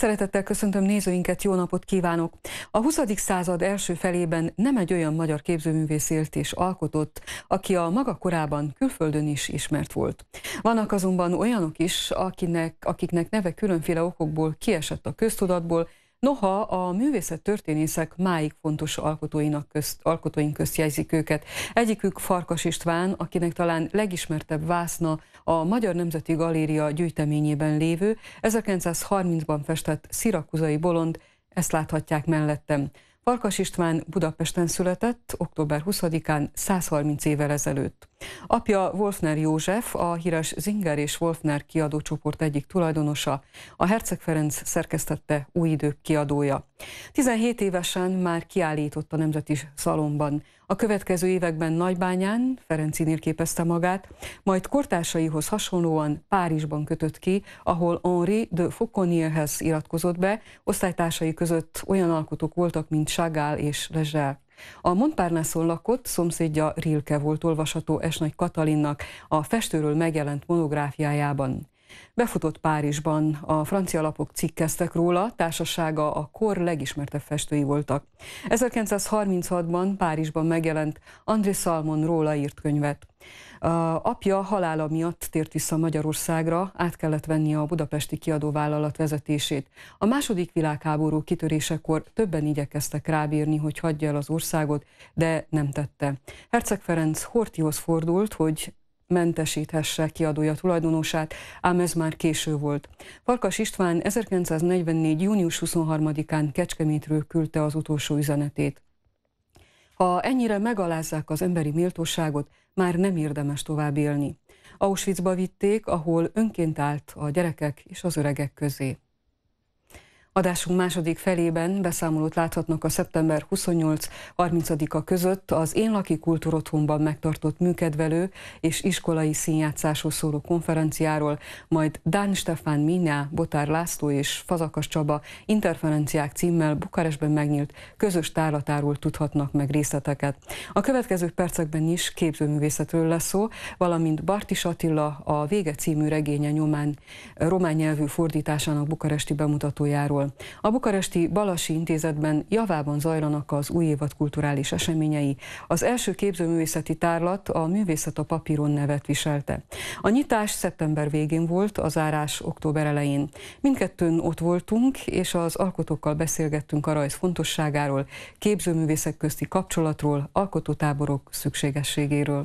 Szeretettel köszöntöm nézőinket, jó napot kívánok! A 20. század első felében nem egy olyan magyar képzőművész élt és alkotott, aki a maga korában külföldön is ismert volt. Vannak azonban olyanok is, akiknek neve különféle okokból kiesett a köztudatból, noha a művészettörténészek máig fontos alkotóink közt jegyzik őket. Egyikük Farkas István, akinek talán legismertebb vászna a Magyar Nemzeti Galéria gyűjteményében lévő 1930-ban festett Szirakúzai bolond, ezt láthatják mellettem. Farkas István Budapesten született, október 20-án 130 évvel ezelőtt. Apja Wolfner József, a híres Singer és Wolfner kiadócsoport egyik tulajdonosa, a Herczeg Ferenc szerkesztette Új Idők kiadója. 17 évesen már kiállított a Nemzeti Szalonban. A következő években Nagybányán Ferencinél képezte magát, majd kortársaihoz hasonlóan Párizsban kötött ki, ahol Henri de Fauconnier-hez iratkozott be, osztálytársai között olyan alkotók voltak, mint Chagall és Leger. A Montparnasse-on lakott, szomszédja Rilke volt olvasható Esnagy Katalinnak a festőről megjelent monográfiájában. Befutott Párizsban, a francia lapok cikkeztek róla, társasága a kor legismertebb festői voltak. 1936-ban Párizsban megjelent André Salmon róla írt könyvet. Apja halála miatt tért vissza Magyarországra, át kellett vennie a budapesti kiadóvállalat vezetését. A második világháború kitörésekor többen igyekeztek rábírni, hogy hagyja el az országot, de nem tette. Herczeg Ferenc Horthyhoz fordult, hogy mentesíthesse kiadója tulajdonosát, ám ez már késő volt. Farkas István 1944. június 23-án Kecskemétről küldte az utolsó üzenetét. Ha ennyire megalázzák az emberi méltóságot, már nem érdemes tovább élni. Auschwitzba vitték, ahol önként állt a gyerekek és az öregek közé. Adásunk második felében beszámolót láthatnak a szeptember 28-30-a között az Én Laki Kultúrotthonban megtartott műkedvelő és iskolai színjátszásról szóló konferenciáról, majd Dán Stefán Miná, Botár László és Fazakas Csaba interferenciák címmel Bukarestben megnyílt közös tárlatáról tudhatnak meg részleteket. A következő percekben is képzőművészetről lesz szó, valamint Bartis Attila a Vége című regénye nyomán román nyelvű fordításának bukaresti bemutatójáról. A bukaresti Balassi Intézetben javában zajlanak az új évad kulturális eseményei. Az első képzőművészeti tárlat a Művészet a papíron nevet viselte. A nyitás szeptember végén volt, a zárás október elején. Mindkettőn ott voltunk, és az alkotókkal beszélgettünk a rajz fontosságáról, képzőművészek közti kapcsolatról, alkotótáborok szükségességéről.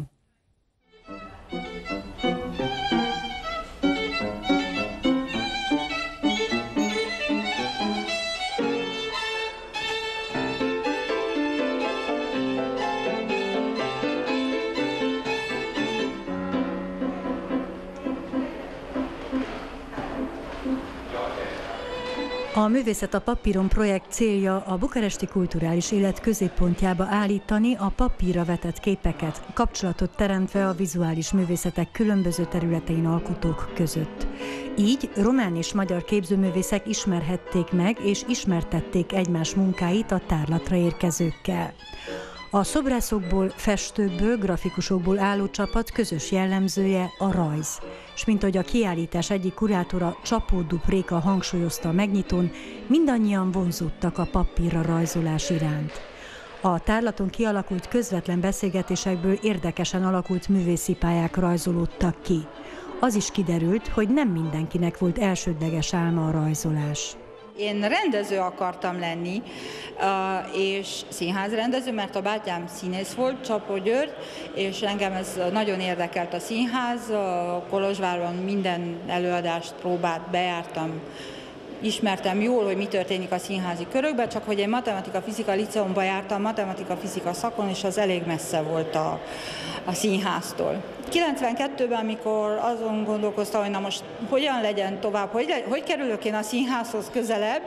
A Művészet a papíron projekt célja a bukaresti kulturális élet középpontjába állítani a papírra vetett képeket, kapcsolatot teremtve a vizuális művészetek különböző területein alkotók között. Így román és magyar képzőművészek ismerhették meg és ismertették egymás munkáit a tárlatra érkezőkkel. A szobrászokból, festőkből, grafikusokból álló csapat közös jellemzője a rajz. És mint ahogy a kiállítás egyik kurátora, Csapó Dupréka hangsúlyozta a megnyitón, mindannyian vonzódtak a papírra rajzolás iránt. A tárlaton kialakult közvetlen beszélgetésekből érdekesen alakult művészi pályák rajzolódtak ki. Az is kiderült, hogy nem mindenkinek volt elsődleges álma a rajzolás. Én rendező akartam lenni, és színházrendező, mert a bátyám színész volt, Csapó György, és engem ez nagyon érdekelt a színház. Kolozsváron minden előadást, próbát bejártam, ismertem jól, hogy mi történik a színházi körökben, csak hogy én matematika-fizika liceumban jártam, matematika-fizika szakon, és az elég messze volt a színháztól. 92-ben, amikor azon gondolkoztam, hogy na most hogyan legyen tovább, hogy kerülök én a színházhoz közelebb,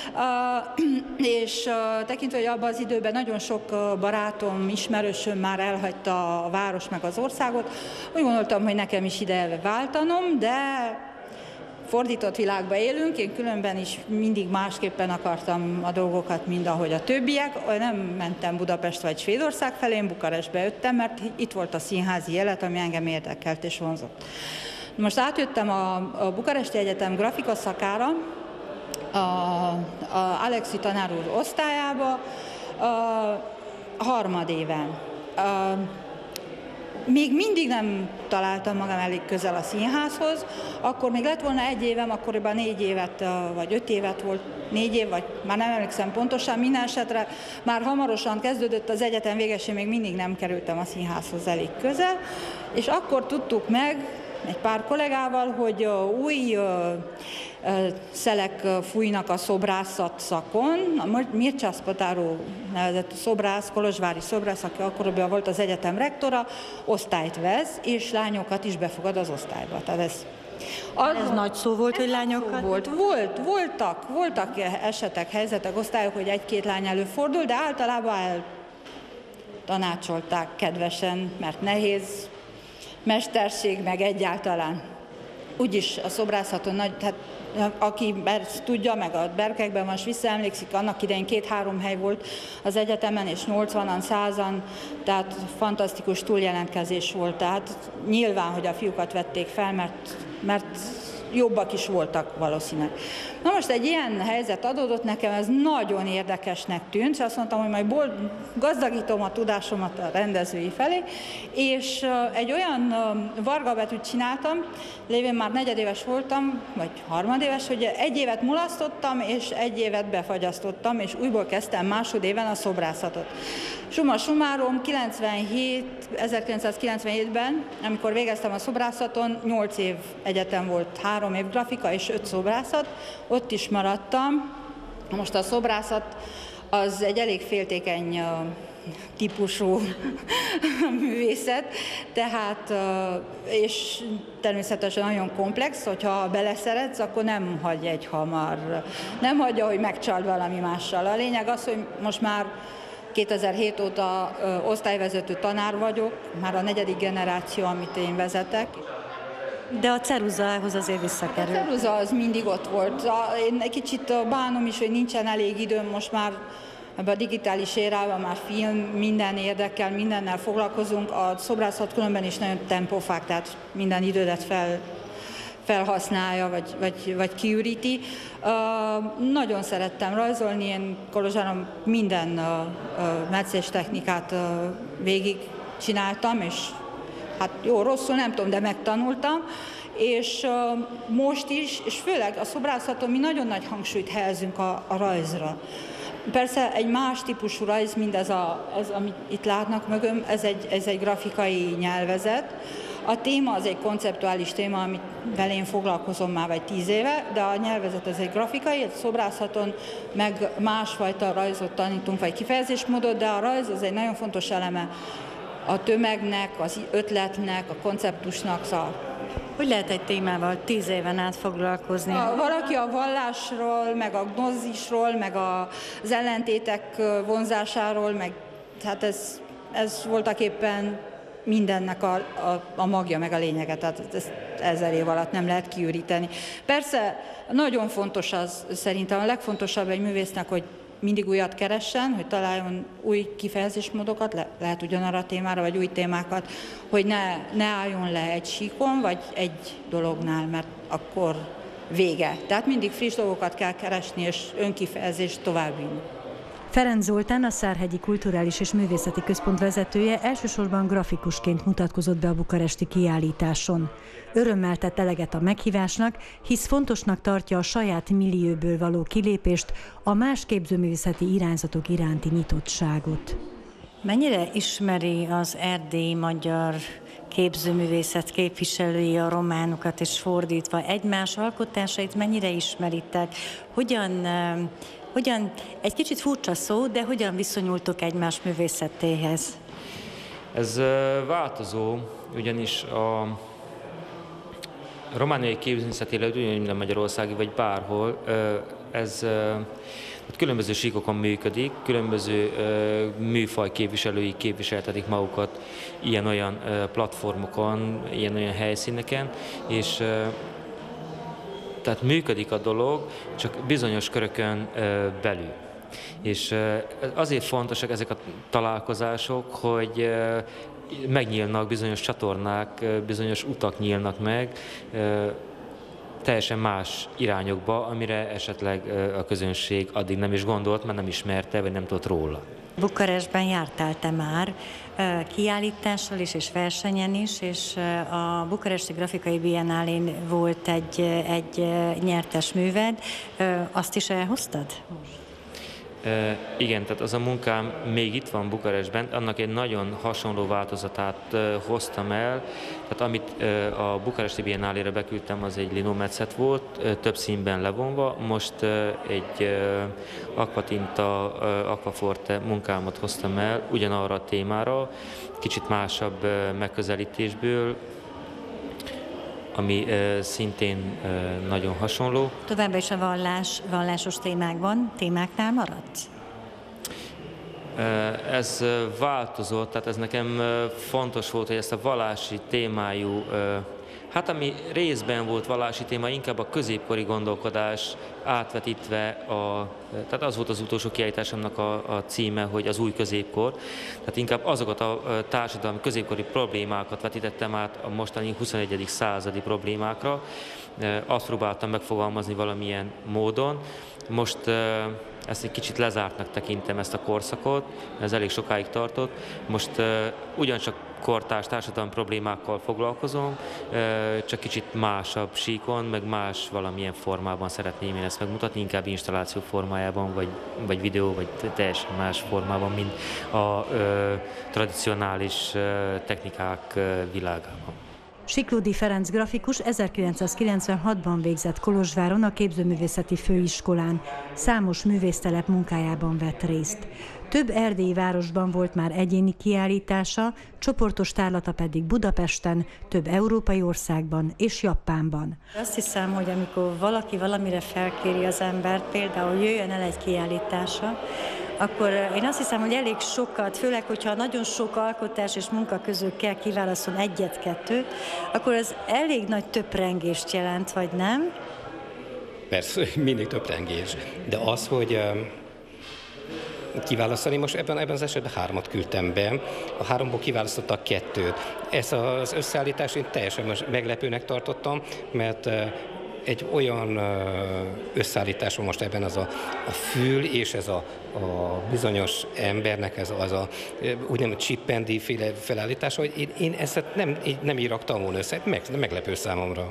és tekintve, hogy abban az időben nagyon sok barátom, ismerősöm már elhagyta a város meg az országot, úgy gondoltam, hogy nekem is ide váltanom, de fordított világban élünk, én különben is mindig másképpen akartam a dolgokat, mint ahogy a többiek. Nem mentem Budapest vagy Svédország felé, én Bukarestbe jöttem, mert itt volt a színházi élet, ami engem érdekelt és vonzott. Most átjöttem a Bukaresti Egyetem grafika szakára, Alexi tanár úr osztályába harmadéven. Még mindig nem találtam magam elég közel a színházhoz, akkor még lett volna 1 évem, akkoriban 4 évet, vagy 5 évet volt, 4 év, vagy már nem emlékszem pontosan, minden esetre már hamarosan kezdődött az egyetem véges, én még mindig nem kerültem a színházhoz elég közel, és akkor tudtuk meg egy pár kollégával, hogy új szelek fújnak a szobrászat szakon. A Mircea Spătaru nevezett szobrász, kolozsvári szobrász, aki akkoriban volt az egyetem rektora, osztályt vesz, és lányokat is befogad az osztályba. Tehát ez nagy szó volt, hogy lányokat? Voltak esetek, helyzetek, osztályok, hogy 1-2 lány előfordul, de általában tanácsolták kedvesen, mert nehéz mesterség, meg egyáltalán. Úgyis a szobrászaton nagy, tehát aki ezt tudja, meg a berkekben most visszaemlékszik, annak idején 2-3 hely volt az egyetemen, és 80-an, 100-an, tehát fantasztikus túljelentkezés volt. Tehát nyilván, hogy a fiúkat vették fel, mert jobbak is voltak valószínűleg. Na most egy ilyen helyzet adódott nekem, ez nagyon érdekesnek tűnt, és azt mondtam, hogy majd gazdagítom a tudásomat a rendezői felé, és egy olyan vargabetűt csináltam, lévén már 4 éves voltam, vagy 3 éves, hogy 1 évet mulasztottam, és 1 évet befagyasztottam, és újból kezdtem másodéven a szobrászatot. Summa summarum, 1997-ben, amikor végeztem a szobrászaton, 8 év egyetem volt, 3 év grafika és 5 szobrászat, ott is maradtam. Most a szobrászat az egy elég féltékeny típusú művészet, tehát, és természetesen nagyon komplex, hogyha beleszeretsz, akkor nem hagy nem hagyja, hogy megcsald valami mással. A lényeg az, hogy most már 2007 óta osztályvezető tanár vagyok, már a 4. generáció, amit én vezetek. De a ceruzához azért visszakerül. A ceruza az mindig ott volt. Én egy kicsit bánom is, hogy nincsen elég időm most már ebben a digitális érában, már film, minden érdekel, mindennel foglalkozunk. A szobrászat különben is nagyon tempófák, tehát minden idődet felhasználja, vagy kiüríti. Nagyon szerettem rajzolni, én Kolozsváron minden meccés technikát végig csináltam, és hát jó, rosszul nem tudom, de megtanultam, és most is, és főleg a szobrászaton mi nagyon nagy hangsúlyt helyezünk a rajzra. Persze egy más típusú rajz, mint ez amit itt látnak mögöm, ez egy grafikai nyelvezet. A téma az egy konceptuális téma, amivel én foglalkozom már vagy 10 éve, de a nyelvezet ez egy grafikai, egy szobrászaton meg másfajta rajzot tanítunk, vagy kifejezésmódot, de a rajz az egy nagyon fontos eleme a tömegnek, az ötletnek, a konceptusnak. Hogy lehet egy témával 10 éven át foglalkozni? Valaki a vallásról, meg a gnózisról, meg az ellentétek vonzásáról, meg hát ez voltaképpen mindennek a magja, meg a lényege, tehát ezt 1000 év alatt nem lehet kiüríteni. Persze nagyon fontos az, szerintem a legfontosabb egy művésznek, hogy mindig újat keressen, hogy találjon új kifejezésmódokat, lehet ugyanarra a témára, vagy új témákat, hogy ne álljon le egy síkon, vagy egy dolognál, mert akkor vége. Tehát mindig friss dolgokat kell keresni, és önkifejezést továbbvinni. Ferenc Zoltán, a Szárhegyi Kulturális és Művészeti Központ vezetője elsősorban grafikusként mutatkozott be a bukaresti kiállításon. Örömmel tett eleget a meghívásnak, hisz fontosnak tartja a saját millióből való kilépést, a más képzőművészeti irányzatok iránti nyitottságot. Mennyire ismeri az erdélyi magyar képzőművészet képviselői a románokat, és fordítva egymás alkotásait mennyire ismeritek? Hogyan, egy kicsit furcsa szó, de hogyan viszonyultok egymás művészetéhez? Ez változó, ugyanis a romániai képzőművészet élet ugyanúgy minden magyarországi, vagy bárhol, ez különböző síkokon működik, különböző műfaj képviselői képviseltetik magukat ilyen-olyan platformokon, ilyen-olyan helyszíneken, és tehát működik a dolog, csak bizonyos körökön belül. És azért fontosak ezek a találkozások, hogy megnyílnak bizonyos csatornák, bizonyos utak nyílnak meg. teljesen más irányokba, amire esetleg a közönség addig nem is gondolt, mert nem ismerte, vagy nem tudott róla. Bukarestben jártál te már kiállítással is, és versenyen is, és a Bukaresti Grafikai Biennálén volt egy nyertes műved. Azt is elhoztad? Igen, tehát az a munkám még itt van Bukarestben, annak egy nagyon hasonló változatát hoztam el. Tehát amit a Bukaresti Biennálére beküldtem, az egy linometszet volt, több színben levonva. Most egy aquatinta, aquaforte munkámat hoztam el ugyanarra a témára, kicsit másabb megközelítésből, ami szintén nagyon hasonló. Továbbá is a vallásos témáknál maradsz? Ez változott, tehát ez nekem fontos volt, hogy ezt a vallási témájú, hát ami részben volt vallási téma, inkább a középkori gondolkodás átvetítve, tehát az volt az utolsó kiállításomnak a címe, hogy az új középkor, tehát inkább azokat a társadalmi középkori problémákat vetítettem át a mostani 21. századi problémákra. Azt próbáltam megfogalmazni valamilyen módon. Most ezt egy kicsit lezártnak tekintem, ezt a korszakot, ez elég sokáig tartott. Most ugyancsak kortárs társadalmi problémákkal foglalkozom, csak kicsit másabb síkon, meg más valamilyen formában szeretném én ezt megmutatni, inkább installáció formájában, vagy videó, vagy teljesen más formában, mint a tradicionális technikák világában. Siklódi Ferenc grafikus 1996-ban végzett Kolozsváron a Képzőművészeti Főiskolán. Számos művésztelep munkájában vett részt. Több erdélyi városban volt már egyéni kiállítása, csoportos tárlata pedig Budapesten, több európai országban és Japánban. Azt hiszem, hogy amikor valaki valamire felkéri az embert, például jöjjön el egy kiállítása, akkor én azt hiszem, hogy elég sokat, főleg, hogyha nagyon sok alkotás és munka közül kell kiválaszolni egyet-kettőt, akkor az elég nagy töprengést jelent, vagy nem? Persze, mindig töprengés. De az, hogy kiválasztani, most ebben az esetben 3-at küldtem be, a 3-ból kiválasztottak 2-t. Ezt az összeállítást én teljesen meglepőnek tartottam, mert egy olyan összeállításon most ebben az a fül és ez a bizonyos embernek ez a úgynevezett Chippendi féle felállítása, hogy én ezt nem íraktam volna össze, meglepő számomra.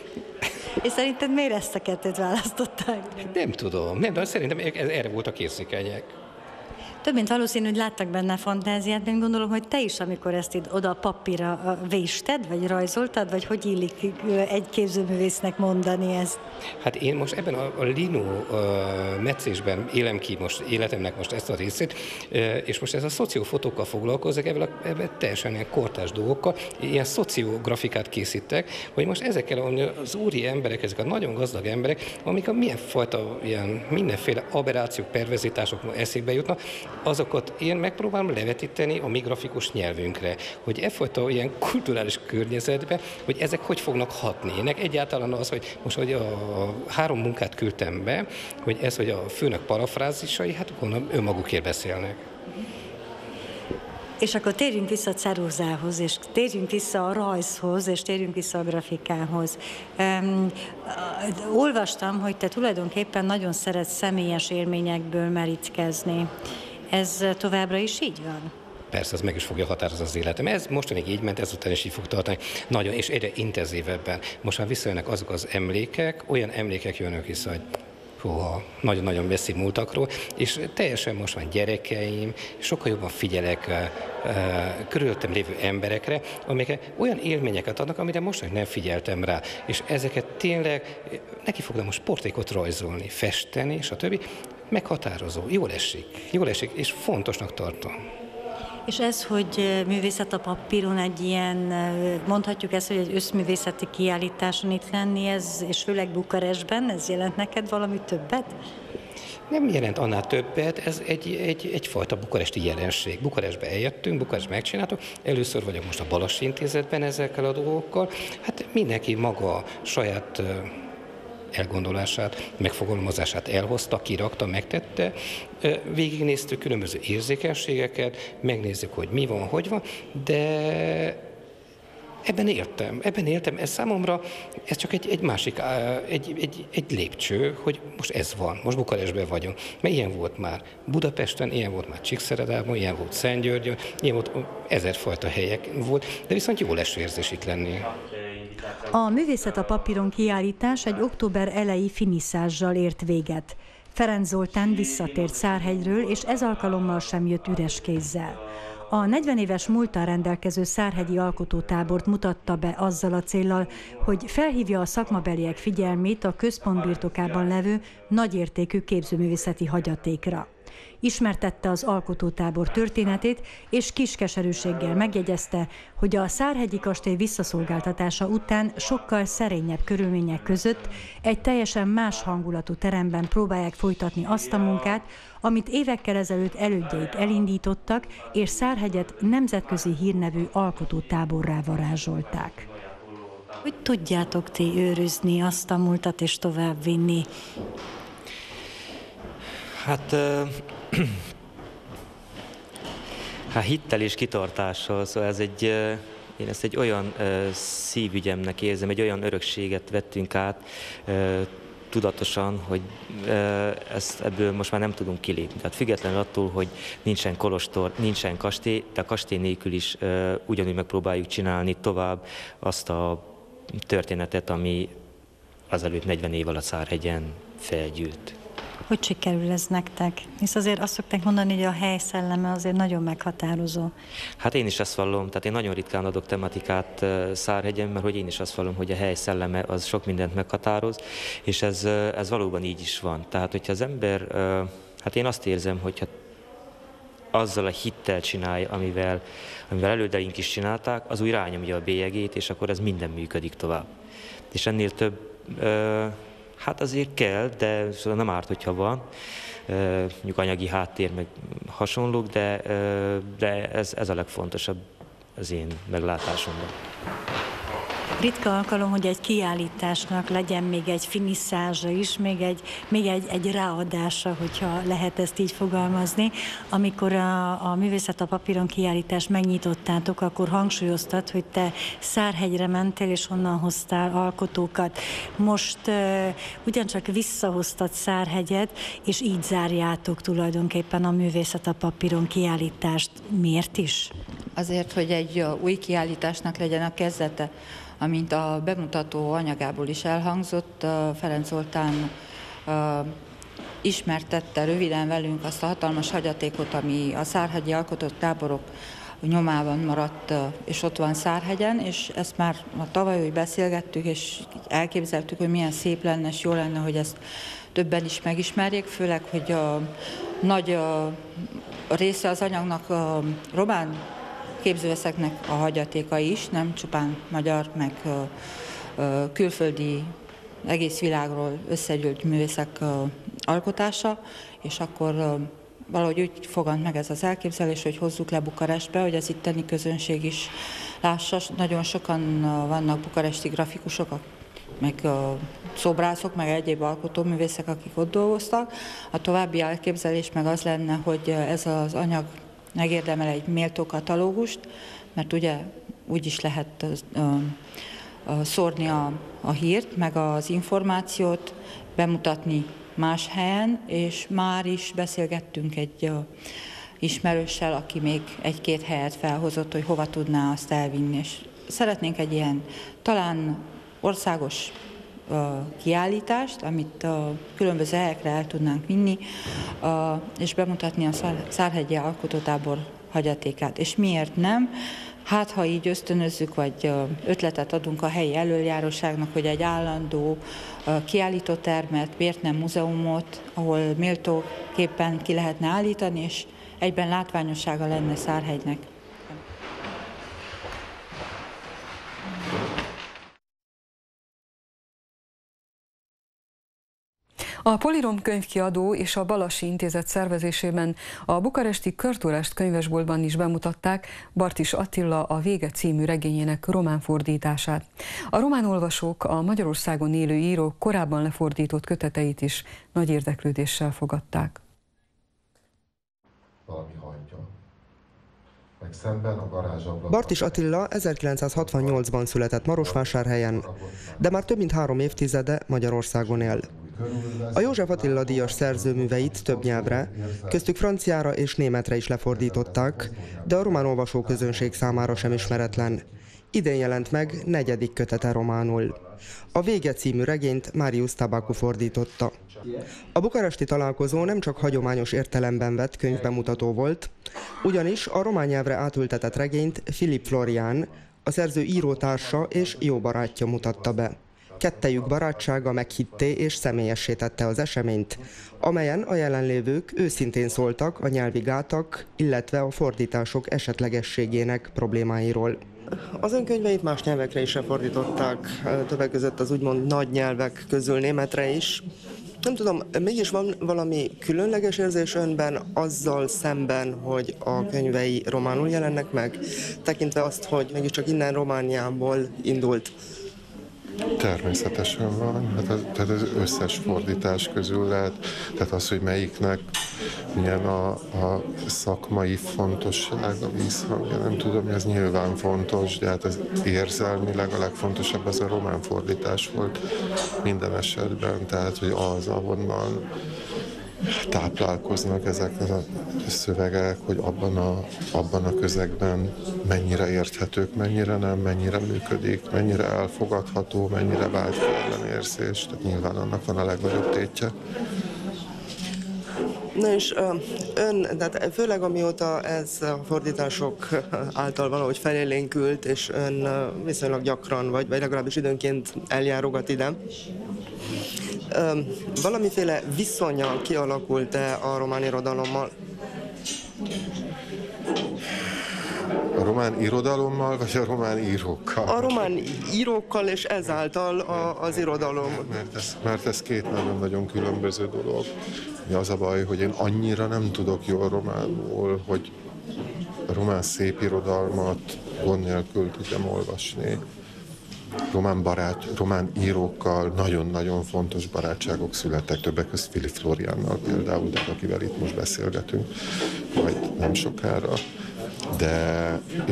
És szerinted miért ezt a 2-t választották? Nem tudom, de szerintem erre voltak érzékenyek. Több mint valószínű, hogy láttak benne fantáziát, de én gondolom, hogy te is, amikor ezt itt oda a papírra vésted, vagy rajzoltad, vagy hogy illik egy képzőművésznek mondani ezt? Hát én most ebben a lino metszésben élem ki most életemnek most ezt a részét, és most ez a szociofotókkal foglalkozok, ebben teljesen ilyen kortárs dolgokkal, ilyen szociografikát készítek, hogy most ezekkel az úri emberek, ezek a nagyon gazdag emberek, amik a milyen fajta ilyen mindenféle aberrációk, perverzitások eszébe jutnak, azokat én megpróbálom levetíteni a mi grafikus nyelvünkre, hogy effajta ilyen kulturális környezetben, hogy ezek hogy fognak hatni. Ennek egyáltalán az, hogy most hogy a 3 munkát küldtem be, hogy ez, hogy a főnök parafrázisai, hát gondolom önmagukért beszélnek. És akkor térjünk vissza a ceruzához, és térjünk vissza a rajzhoz, és térjünk vissza a grafikához. Olvastam, hogy te tulajdonképpen nagyon szeretsz személyes élményekből merítkezni. Ez továbbra is így van? Persze, ez meg is fogja határozni az életem. Ez mostanig így ment, ezután is így fog tartani. Nagyon, és egyre intenzívebben. Most már visszajönnek azok az emlékek, olyan emlékek jönnek vissza, hogy nagyon-nagyon messzi múltakról, és teljesen most már gyerekeim, sokkal jobban figyelek körülöttem lévő emberekre, amelyek olyan élményeket adnak, amire most nem figyeltem rá, és ezeket tényleg neki fogom most portrékot rajzolni, festeni, stb. Meghatározó, jól esik, és fontosnak tartom. És ez, hogy művészet a papíron egy ilyen, mondhatjuk ezt, hogy egy összművészeti kiállításon itt lenni, és főleg Bukarestben, ez jelent neked valami többet? Nem jelent annál többet, ez egyfajta bukaresti jelenség. Bukarestbe eljöttünk, Bukarestbe megcsináltuk, először vagyok most a Balassi Intézetben ezekkel a dolgokkal, hát mindenki maga saját elgondolását, megfogalmazását elhozta, kirakta, megtette, végignéztük különböző érzékenységeket, megnézzük, hogy mi van, hogy van, de Ebben éltem, ez számomra, ez csak egy másik, egy lépcső, hogy most ez van, most Bukarestben vagyunk. Mert ilyen volt már Budapesten, ilyen volt már Csíkszeredában, ilyen volt Szentgyörgyön, ilyen volt ezerfajta helyek volt, de viszont jó leső érzés itt lenni. A Művészet a papíron kiállítás egy október eleji finiszázzsal ért véget. Ferenc Zoltán visszatért Szárhegyről, és ez alkalommal sem jött üres kézzel. A 40 éves múlttal rendelkező szárhegyi alkotótábort mutatta be azzal a céllal, hogy felhívja a szakmabeliek figyelmét a központ birtokában levő nagyértékű képzőművészeti hagyatékra. Ismertette az alkotótábor történetét, és kis keserűséggel megjegyezte, hogy a Szárhegyi kastély visszaszolgáltatása után sokkal szerényebb körülmények között egy teljesen más hangulatú teremben próbálják folytatni azt a munkát, amit évekkel ezelőtt elődjeik elindítottak, és Szárhegyet nemzetközi hírnevű alkotótáborrá varázsolták. Hogy tudjátok ti őrizni azt a múltat és továbbvinni? Hát hittel és kitartással, szóval én ezt egy olyan szívügyemnek érzem, egy olyan örökséget vettünk át tudatosan, hogy ebből most már nem tudunk kilépni. Tehát függetlenül attól, hogy nincsen kolostor, nincsen kastély, de a kastély nélkül is ugyanúgy megpróbáljuk csinálni tovább azt a történetet, ami azelőtt 40 év alatt Szárhegyen felgyűlt. Hogy sikerül ez nektek? Hisz azért azt szokták mondani, hogy a hely szelleme azért nagyon meghatározó. Hát én is ezt vallom, tehát én nagyon ritkán adok tematikát Szárhegyen, mert hogy én is azt vallom, hogy a hely szelleme az sok mindent meghatároz, és ez valóban így is van. Tehát, hogyha az ember, hát én azt érzem, hogyha azzal a hittel csinálja, amivel elődeink is csinálták, az úgy rányomja a bélyegét, és akkor ez minden működik tovább. És ennél több hát azért kell, de szóval nem árt, hogyha van, mondjuk anyagi háttér, meg hasonlók, de ez a legfontosabb az én meglátásomban. Ritka alkalom, hogy egy kiállításnak legyen még egy finisszázsa is, még egy ráadása, hogyha lehet ezt így fogalmazni. Amikor a Művészet a papíron kiállítást megnyitottátok, akkor hangsúlyoztad, hogy te Szárhegyre mentél, és onnan hoztál alkotókat. Most ugyancsak visszahoztad Szárhegyet, és így zárjátok tulajdonképpen a Művészet a papíron kiállítást. Miért is? Azért, hogy egy új kiállításnak legyen a kezdete. Amint a bemutató anyagából is elhangzott, Ferenc Zoltán ismertette röviden velünk azt a hatalmas hagyatékot, ami a szárhegyi alkotótáborok nyomában maradt, és ott van Szárhegyen, és ezt már tavaly úgy beszélgettük, és elképzeltük, hogy milyen szép lenne, és jó lenne, hogy ezt többen is megismerjék, főleg, hogy nagy része az anyagnak a román képzőművészeknek a hagyatéka is, nem csupán magyar, meg külföldi, egész világról összegyűlt művészek alkotása, és akkor valahogy úgy fogant meg ez az elképzelés, hogy hozzuk le Bukarestbe, hogy az itteni közönség is lássa. Nagyon sokan vannak bukaresti grafikusok, meg szobrászok, meg egyéb alkotóművészek, akik ott dolgoztak. A további elképzelés meg az lenne, hogy ez az anyag megérdemel egy méltó katalógust, mert ugye úgy is lehet szórni a hírt, meg az információt, bemutatni más helyen, és már is beszélgettünk egy ismerőssel, aki még egy-két helyet felhozott, hogy hova tudná azt elvinni. És szeretnénk egy ilyen talán országos kiállítást, amit különböző helyekre el tudnánk vinni, és bemutatni a Szárhegyi Alkotótábor hagyatékát. És miért nem? Hát, ha így ösztönözzük, vagy ötletet adunk a helyi elöljáróságnak, hogy egy állandó kiállítótermet, miért nem múzeumot, ahol méltóképpen ki lehetne állítani, és egyben látványossága lenne Szárhegynek. A Polirom könyvkiadó és a Balassi Intézet szervezésében a bukaresti Körtúrest könyvesboltban is bemutatták Bartis Attila A vége című regényének román fordítását. A román olvasók a Magyarországon élő írók korábban lefordított köteteit is nagy érdeklődéssel fogadták. Valami hajtja. Bartis Attila 1968-ban született Marosvásárhelyen, de már több mint 3 évtizede Magyarországon él. A József Attila díjas szerzőműveit több nyelvre, köztük franciára és németre is lefordították, de a román olvasóközönség számára sem ismeretlen. Idén jelent meg 4. kötete románul. A Vége című regényt Marius Tabacu fordította. A bukaresti találkozó nem csak hagyományos értelemben vett könyvbemutató volt, ugyanis a román nyelvre átültetett regényt Philippe Florian, a szerző írótársa és jó barátja mutatta be. Kettejük barátsága meghitté és személyessé tette az eseményt, amelyen a jelenlévők őszintén szóltak a nyelvi gátak, illetve a fordítások esetlegességének problémáiról. Az ön könyveit más nyelvekre is fordították, többek között az úgymond nagy nyelvek közül németre is. Nem tudom, mégis van valami különleges érzés önben azzal szemben, hogy a könyvei románul jelennek meg, tekintve azt, hogy mégiscsak innen Romániából indult? Természetesen van, tehát az összes fordítás közül lehet, tehát az, hogy melyiknek milyen a szakmai fontosság, a vízhangja, nem tudom, ez nyilván fontos, de hát az érzelmileg a legfontosabb az a román fordítás volt minden esetben, tehát hogy az, ahonnan táplálkoznak ezek a szövegek, hogy abban a közegben mennyire érthetők, mennyire nem, mennyire működik, mennyire elfogadható, mennyire vált ki ellenérzés, tehát nyilván annak van a legnagyobb tétje. Na és ön, tehát főleg amióta ez a fordítások által valahogy felélénkült, és ön viszonylag gyakran, vagy legalábbis időnként eljárogat ide, valamiféle viszonya kialakult-e a román irodalommal? A román irodalommal, vagy a román írókkal? A román írókkal, és ezáltal az irodalom. Mert ez két nagyon-nagyon különböző dolog. Az a baj, hogy én annyira nem tudok jól románul, hogy a román szép irodalmat gond nélkül tudjam olvasni. Román írókkal nagyon-nagyon fontos barátságok születtek, többek között Philippe Floriannal például, de akivel itt most beszélgetünk, majd nem sokára. De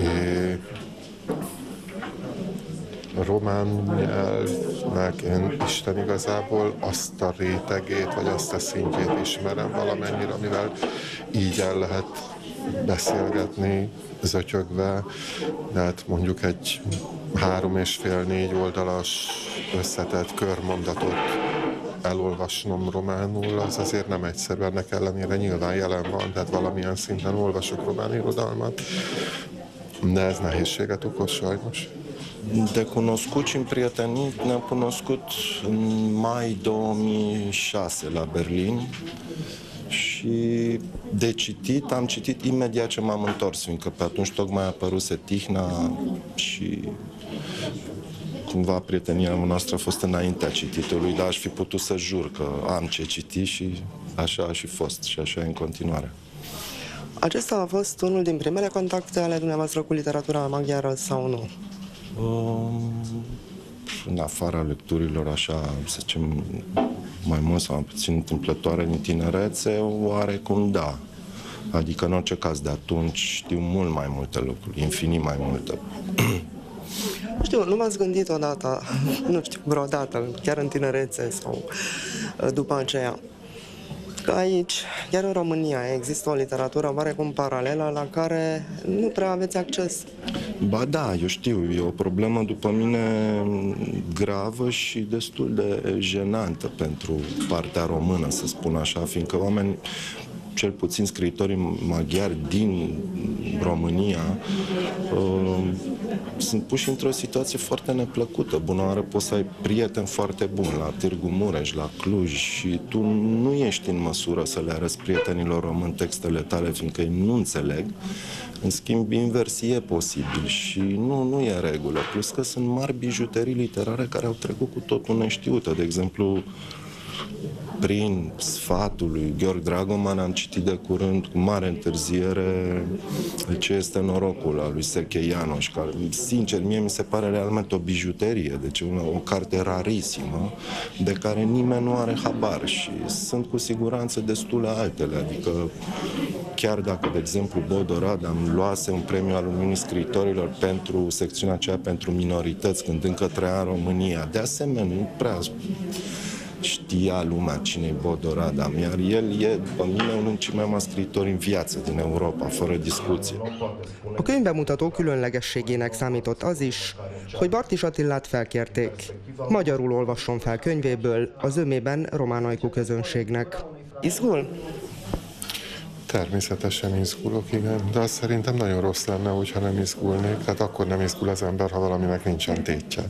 a román nyelvnek én Isten igazából azt a rétegét, vagy azt a szintjét ismerem valamennyire, amivel így el lehet beszélgetni, zötyögve, de hát mondjuk egy 3,5-4 oldalas összetett körmondatot elolvasnom románul, az azért nem egyszerű, ennek ellenére nyilván jelen van, tehát valamilyen szinten olvasok román irodalmat, de ez nehézséget okoz sajnos. De cunoscut și împrietenit ne-am cunoscut în mai 2006 la Berlin și de citit am citit imediat ce m-am întors, fiindcă pe atunci tocmai apăruse Tihna și cumva prietenia noastră a fost înaintea cititului, dar aș fi putut să jur că am ce citi și așa a și fost și așa e în continuare. Acesta a fost unul din primele contacte ale dumneavoastră cu literatura maghiară sau nu? În afara lecturilor, așa, să zicem, mai mult sau mai puțin întâmplătoare în tinerețe, oarecum da. Adică, în orice caz, de atunci știu mult mai multe lucruri, infinit mai multe. Nu știu, nu v-ați gândit odată, nu știu, vreodată, chiar în tinerețe sau după aceea, că aici, chiar în România, există o literatură oarecum paralelă la care nu prea aveți acces? Ba da, eu știu, e o problemă după mine gravă și destul de jenantă pentru partea română, să spun așa, fiindcă oameni, cel puțin scriitorii maghiari din România, sunt puși într-o situație foarte neplăcută. Bună oară, poți să ai prieteni foarte buni la Târgu Mureș, la Cluj și tu nu ești în măsură să le arăți prietenilor români textele tale, fiindcă ei nu înțeleg. În schimb, invers e posibil și nu e regulă. Plus că sunt mari bijuterii literare care au trecut cu totul neștiute. De exemplu, prin sfatul lui Gheorghe Dragoman, am citit de curând cu mare întârziere Ce este norocul al lui Serghei Ianoș, care, sincer, mie mi se pare realmente o bijuterie, deci o carte rarisimă, de care nimeni nu are habar și sunt cu siguranță destule altele, adică chiar dacă, de exemplu, Bodo Radam luase un premiu al Uniunii Scriitorilor pentru secțiunea aceea pentru minorități, când încă trăia în România, de asemenea, nu prea știa lumea cine-i Bodo Radam, iar el e, după mine, unul dintre cei mai mari scriitori în viață din Európa, fără discuție. A könyvbemutató különlegességének számított az is, hogy Bartis Attilát felkérték. Magyarul olvasson fel könyvéből az zömében román ajkú közönségnek. Izgul? Természetesen izgulok, igen, de azt szerintem nagyon rossz lenne, hogyha nem izgulnék, tehát akkor nem izgul az ember, ha valaminek nincsen tétje.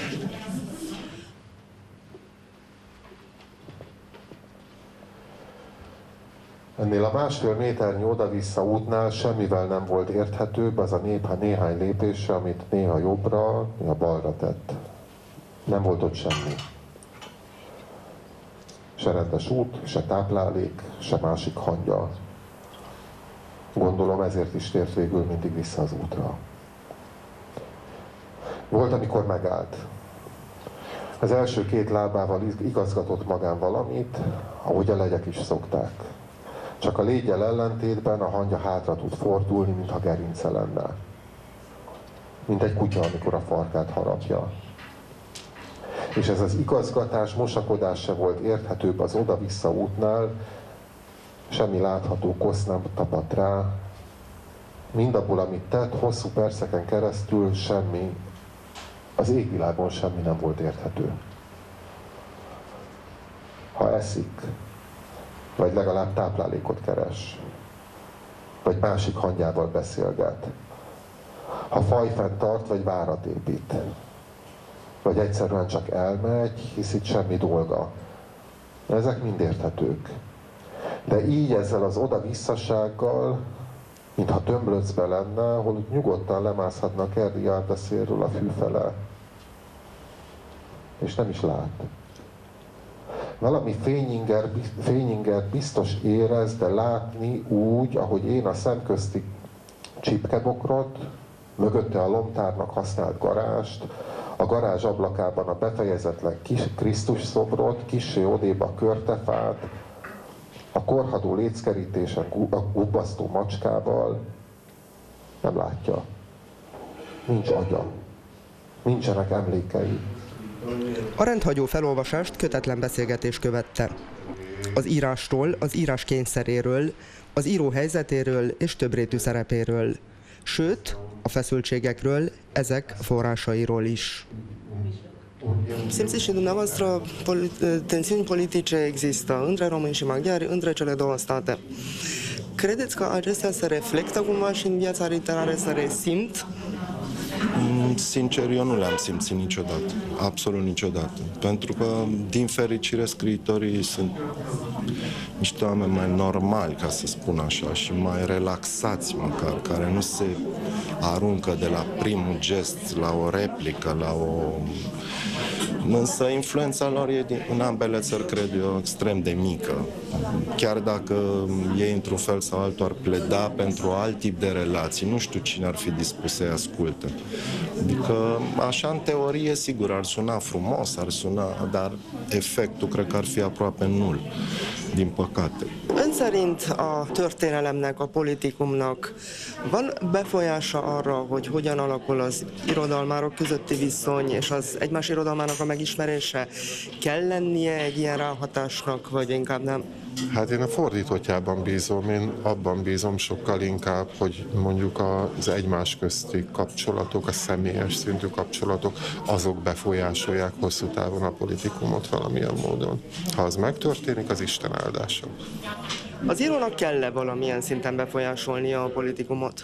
Ennél a 1,5 méternyi oda-vissza útnál semmivel nem volt érthetőbb az a néhány lépése, amit néha jobbra, néha balra tett. Nem volt ott semmi. Se rendes út, se táplálék, se másik hangya. Gondolom ezért is tért végül mindig vissza az útra. Volt, amikor megállt. Az első 2 lábával igazgatott magán valamit, ahogy a legyek is szokták. Csak a légyel ellentétben a hangya hátra tud fordulni, mintha gerince lenne. Mint egy kutya, amikor a farkát harapja. És ez az igazgatás, mosakodás se volt érthetőbb az oda-vissza útnál, semmi látható kosz nem tapadt rá. Mindabból, amit tett, hosszú perceken keresztül semmi, az égvilágon semmi nem volt érthető. Ha eszik, vagy legalább táplálékot keres, vagy másik hangyával beszélget, ha fajfent tart, vagy várat épít, vagy egyszerűen csak elmegy, hisz itt semmi dolga. Ezek mind érthetők. De így ezzel az oda-visszasággal, mintha tömlöcbe lenne, ahol nyugodtan lemászhatnak Erdi Járdaszélről a fű fele. És nem is lát. Valami fényinger biztos érez, de látni úgy, ahogy én a szemközti csipkebokrot, mögötte a lomtárnak használt garást, a garázs ablakában a befejezetlen Krisztus szobrot, kissé odébb a körtefát, a korhadó léckerítésen a gubbasztó macskával, nem látja. Nincs agya. Nincsenek emlékei. A rendhagyó felolvasást kötetlen beszélgetés követte. Az írásról, az írás kényszeréről, az író helyzetéről és többrétű szerepéről. Sőt, a feszültségekről, ezek forrásairól is. Simțiți și dumneavoastră tensiuni politice există între români și maghiari, între cele două state. Credeți că acestea se reflectă cumva și în viața literară, se resimt? Sincer, eu nu le-am simțit niciodată, absolut niciodată. Pentru că, din fericire, scriitorii sunt niște oameni mai normali, ca să spun așa, și mai relaxați măcar, care nu se aruncă de la primul gest la o replică, la o... Însă influența lor e în ambele țări, cred eu, extrem de mică. Chiar dacă ei, într-un fel sau altul, ar pleda pentru alt tip de relații, nu știu cine ar fi dispus să-i asculte. Adică, așa, în teorie, sigur, ar suna frumos, ar suna, dar efectul cred că ar fi aproape nul, din păcate. Ön szerint a történelemnek, a politikumnak van befolyása arra, hogy hogyan alakul az irodalmárok közötti viszony és az egymás irodalmának a megismerése? Kell lennie egy ilyen ráhatásnak, vagy inkább nem? Hát én a fordítottjában bízom, én abban bízom sokkal inkább, hogy mondjuk az egymás közti kapcsolatok, a személyes szintű kapcsolatok, azok befolyásolják hosszú távon a politikumot valamilyen módon. Ha az megtörténik, az Isten áldása. Az írónak kell-e valamilyen szinten befolyásolnia a politikumot?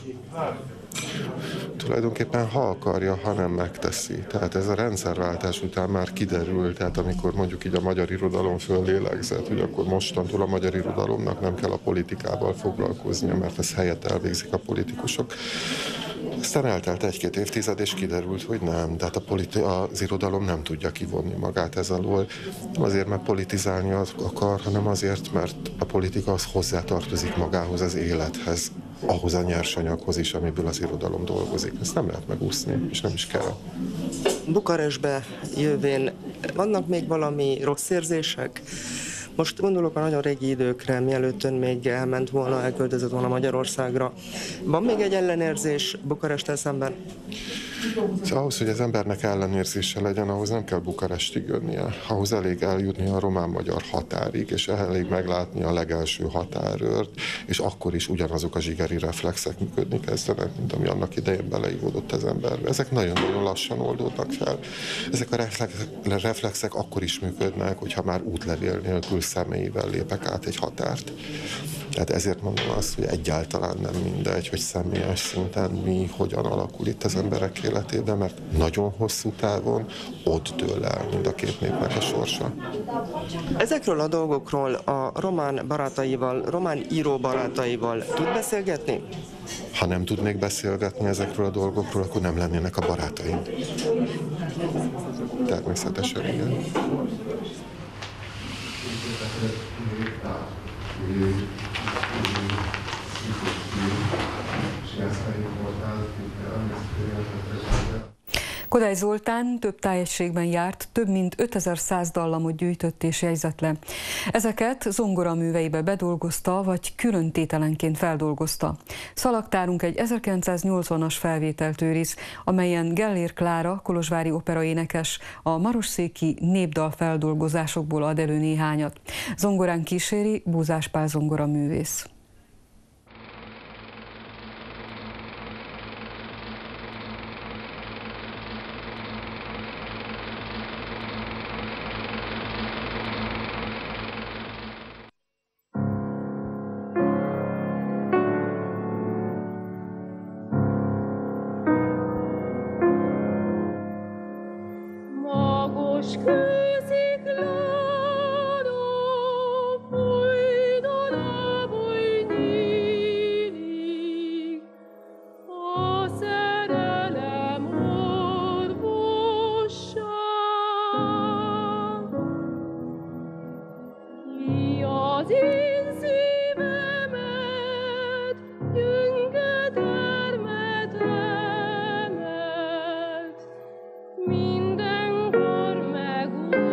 Tulajdonképpen ha akarja, ha nem megteszi. Tehát ez a rendszerváltás után már kiderül, tehát amikor mondjuk így a magyar irodalom föllélegzett, hogy akkor mostantól a magyar irodalomnak nem kell a politikával foglalkoznia, mert ezt helyett elvégzik a politikusok. Aztán eltelt egy-két évtized, és kiderült, hogy nem. Tehát az irodalom nem tudja kivonni magát ez alól. Nem azért, mert politizálni akar, hanem azért, mert a politika az hozzátartozik magához, az élethez, ahhoz a nyersanyaghoz is, amiből az irodalom dolgozik. Ezt nem lehet megúszni, és nem is kell. Bukarestbe jövén vannak még valami rossz érzések? Most gondolok a nagyon régi időkre, mielőtt ön még elment volna, elköltözött volna Magyarországra. Van még egy ellenérzés Bukaresttel szemben? Szóval ahhoz, hogy az embernek ellenérzése legyen, ahhoz nem kell Bukarestig jönnie. Ahhoz elég eljutni a román-magyar határig, és elég meglátni a legelső határőrt, és akkor is ugyanazok a zsigeri reflexek működni kezdenek, mint ami annak idején beleívódott az emberbe. Ezek nagyon-nagyon lassan oldódnak fel. Ezek a reflexek akkor is működnek, hogyha már útlevél nélkül személyével lépek át egy határt. Tehát ezért mondom azt, hogy egyáltalán nem mindegy, hogy személyes szinten mi hogyan alakul itt az emberek életében, mert nagyon hosszú távon ott dől el mind a két népnek a sorsa. Ezekről a dolgokról a román barátaival, román író barátaival tud beszélgetni? Ha nem tudnék beszélgetni ezekről a dolgokról, akkor nem lennének a barátaim. Természetesen igen. Kodály Zoltán több tájegységben járt, több mint 5100 dallamot gyűjtött és jegyzett le. Ezeket zongoraműveibe bedolgozta, vagy külön tételenként feldolgozta. Szalagtárunk egy 1980-as felvételt őriz, amelyen Gellér Klára, kolozsvári operaénekes, a marosszéki népdal feldolgozásokból ad elő néhányat. Zongorán kíséri Búzás Pál zongoraművész. Mindenkor megújul.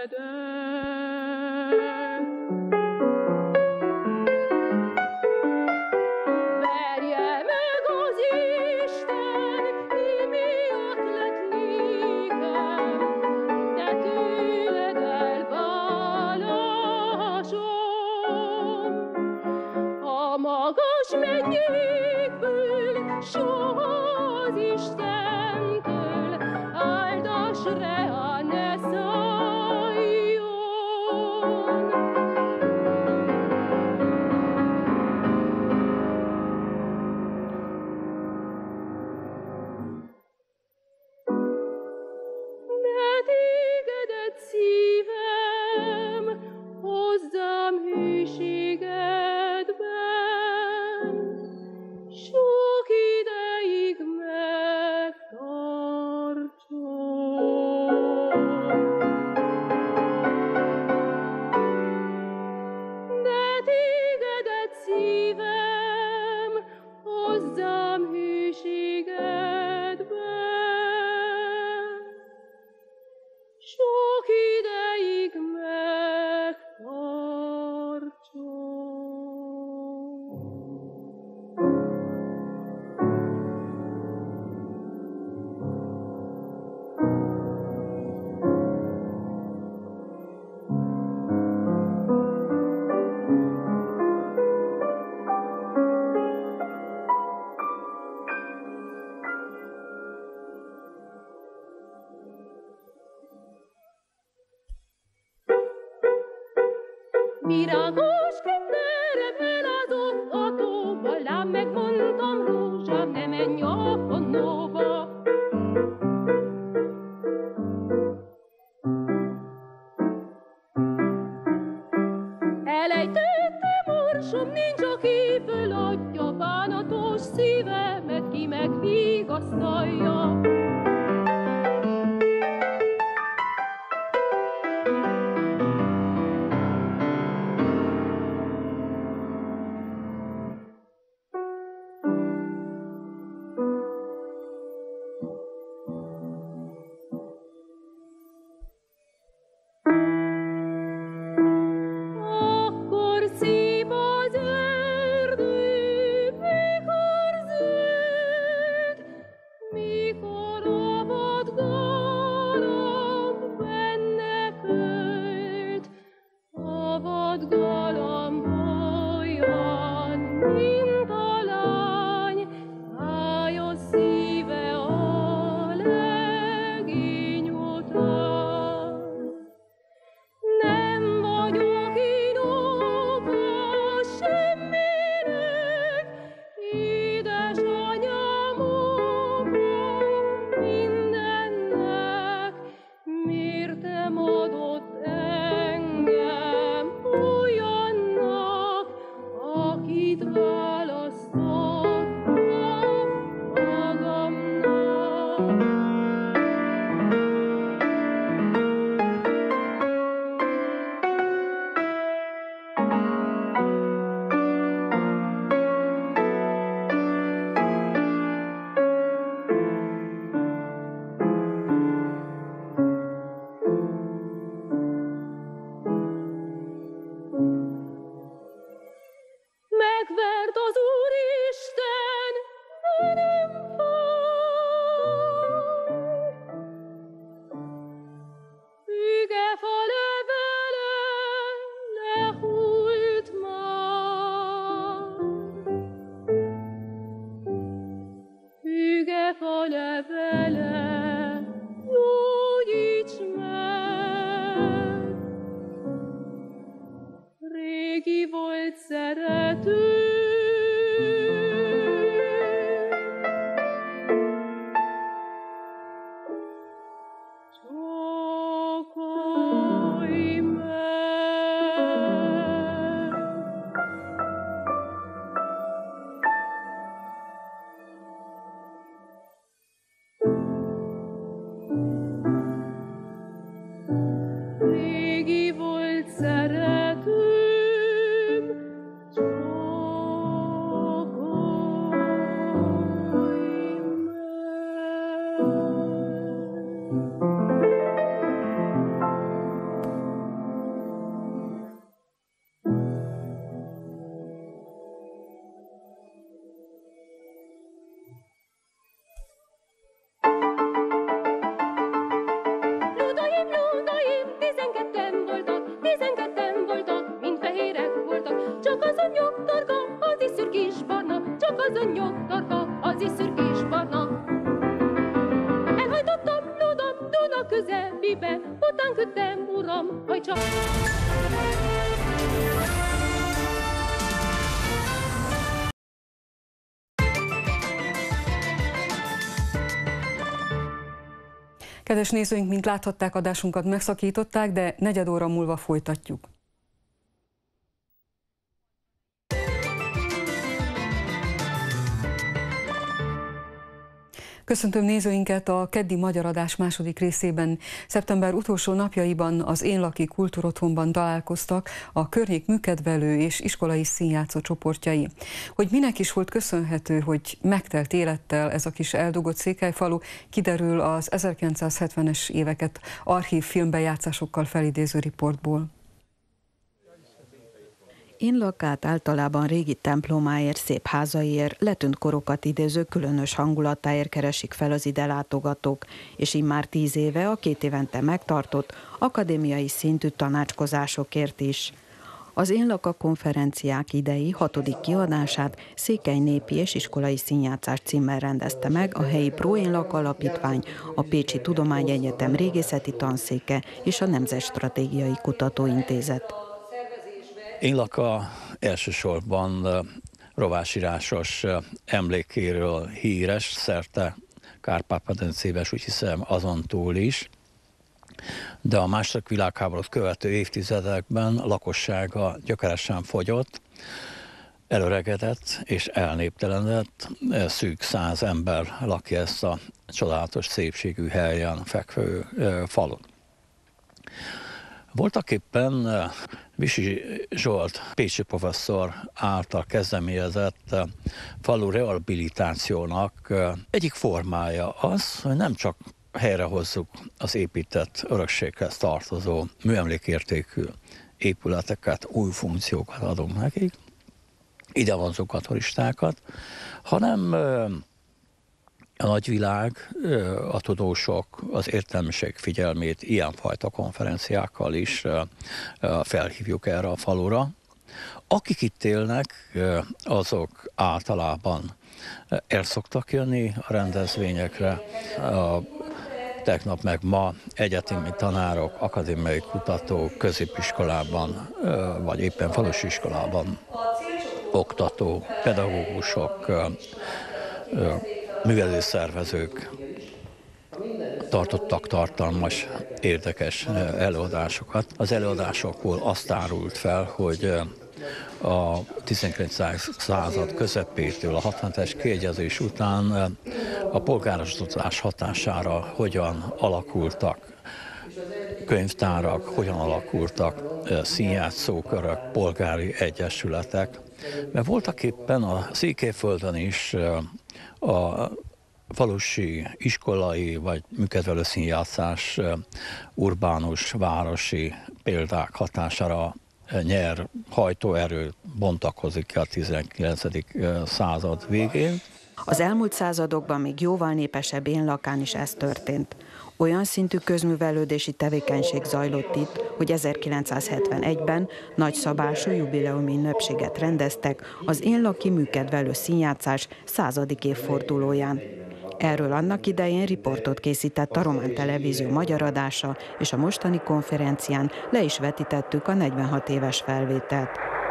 Virágos kendere feladott a tóba, lám megmondtam, rózsám, ne menj a honóba. Elejtette morsom, nincs, aki föladja, bánatos szívemet ki megvigasztalja. bizonyok tarka, az is szürkés barna. Elhajtottam, lodom, Duna közelébe, után küldtem, uram, hajtsa. Kedves nézőink, mint láthatták, adásunkat megszakították, de negyed óra múlva folytatjuk. Köszöntöm nézőinket a keddi magyar adás második részében. Szeptember utolsó napjaiban az Én Laki Kultúrotthonban találkoztak a környék műkedvelő és iskolai színjátszó csoportjai. Hogy minek is volt köszönhető, hogy megtelt élettel ez a kis eldugott székelyfalu, kiderül az 1970-es éveket archív filmbejátszásokkal felidéző riportból. Én Lakát általában régi templomáért, szép házaiért, letűnt korokat idéző különös hangulatáért keresik fel az ide látogatók, és immár 10 éve a 2 évente megtartott akadémiai szintű tanácskozásokért is. Az Én Laka konferenciák idei 6. kiadását Székely Népi és Iskolai Színjátszás címmel rendezte meg a helyi Pro Én Laka Alapítvány, a Pécsi Tudományegyetem Régészeti Tanszéke és a Nemzetstratégiai Kutatóintézet. Én Laka elsősorban rovásírásos emlékéről híres, szerte Kárpát-medencében, úgy hiszem azon túl is, de a II. Világháborút követő évtizedekben a lakossága gyökeresen fogyott, elöregedett és elnéptelenedett, szűk 100 ember lakja ezt a csodálatos szépségű helyen fekvő falut. Voltaképpen Visi Zsolt pécsi professzor által kezdeményezett falu rehabilitációnak egyik formája az, hogy nem csak helyrehozzuk az épített örökséghez tartozó műemlékértékű épületeket, új funkciókat adunk nekik, idevonzunk a turistákat, hanem a nagyvilág, a tudósok, az értelmiség figyelmét ilyenfajta konferenciákkal is felhívjuk erre a falura. Akik itt élnek, azok általában el szoktak jönni a rendezvényekre. Tegnap meg ma egyetemi tanárok, akadémiai kutatók, középiskolában, vagy éppen falusi iskolában oktató, pedagógusok, művelőszervezők tartottak tartalmas, érdekes előadásokat. Az előadásokból azt árult fel, hogy a 19. század közepétől a 60-es kiegyezés után a polgárosodás hatására hogyan alakultak könyvtárak, hogyan alakultak színjátszókörök, polgári egyesületek. Mert voltaképpen a Székelyföldön is a falusi, iskolai vagy műkedvelő színjátszás urbánus, városi példák hatására nyer hajtóerő, bontakozik ki a 19. század végén. Az elmúlt századokban még jóval népesebb Én Lakán is ez történt. Olyan szintű közművelődési tevékenység zajlott itt, hogy 1971-ben nagyszabású jubileumi ünnepséget rendeztek az Én Laki műkedvelő színjátszás 100. évfordulóján. Erről annak idején riportot készített a Román Televízió magyar adása, és a mostani konferencián le is vetítettük a 46 éves felvételt.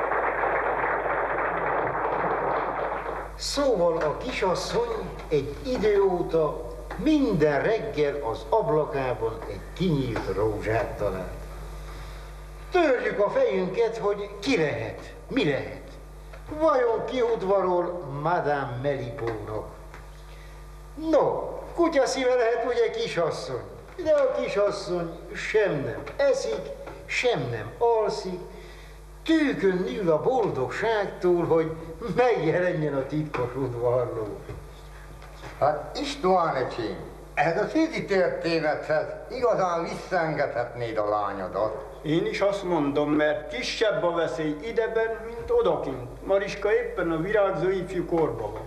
Szóval a kisasszony egy idő óta minden reggel az ablakában egy kinyílt rózsát talált. Törjük a fejünket, hogy ki lehet, mi lehet. Vajon ki udvarol Madame Melipónak? No, kutyaszíve lehet ugye kisasszony, de a kisasszony sem nem eszik, sem nem alszik, tűkön ül a boldogságtól, hogy megjelenjen a titkos udvarló. Hát István öcsém, ehhez a szédi történethez igazán visszaengedhetnéd a lányodat. Én is azt mondom, mert kisebb a veszély ideben, mint odakint. Mariska éppen a virágzó ifjú korban van.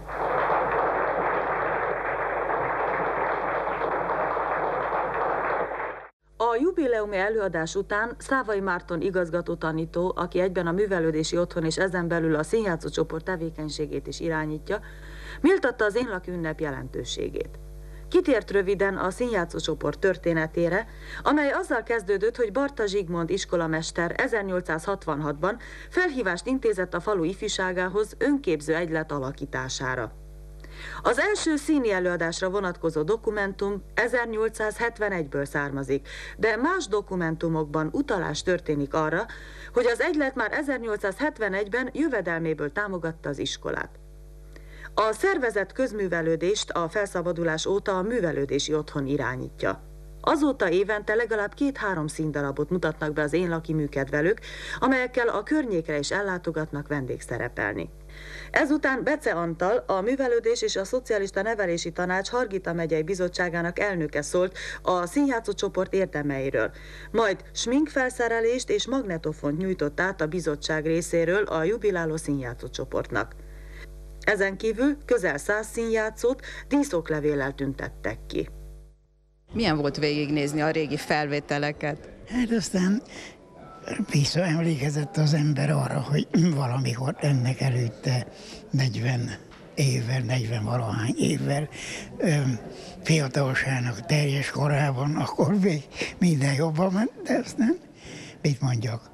A jubileumi előadás után Szávai Márton igazgató-tanító, aki egyben a művelődési otthon és ezen belül a színjátszó csoport tevékenységét is irányítja, méltatta az Én laki ünnep jelentőségét. Kitért röviden a színjátszó csoport történetére, amely azzal kezdődött, hogy Barta Zsigmond iskolamester 1866-ban felhívást intézett a falu ifjúságához önképző egylet alakítására. Az első színi előadásra vonatkozó dokumentum 1871-ből származik, de más dokumentumokban utalás történik arra, hogy az egylet már 1871-ben jövedelméből támogatta az iskolát. A szervezett közművelődést a felszabadulás óta a művelődési otthon irányítja. Azóta évente legalább 2-3 színdarabot mutatnak be az Én laki műkedvelők, amelyekkel a környékre is ellátogatnak vendégszerepelni. Ezután Bece Antal, a Művelődés és a Szocialista Nevelési Tanács Hargita megyei bizottságának elnöke szólt a színjátszó csoport érdemeiről, majd sminkfelszerelést és magnetofont nyújtott át a bizottság részéről a jubiláló színjátszó csoportnak. Ezen kívül közel 100 színjátszót díszoklevéllel tüntettek ki. Milyen volt végignézni a régi felvételeket? Hát aztán visszaemlékezett az ember arra, hogy valamikor ennek előtte 40 évvel, 40-valahány évvel fiatalságnak teljes korában, akkor még minden jobban ment, de aztán mit mondjak,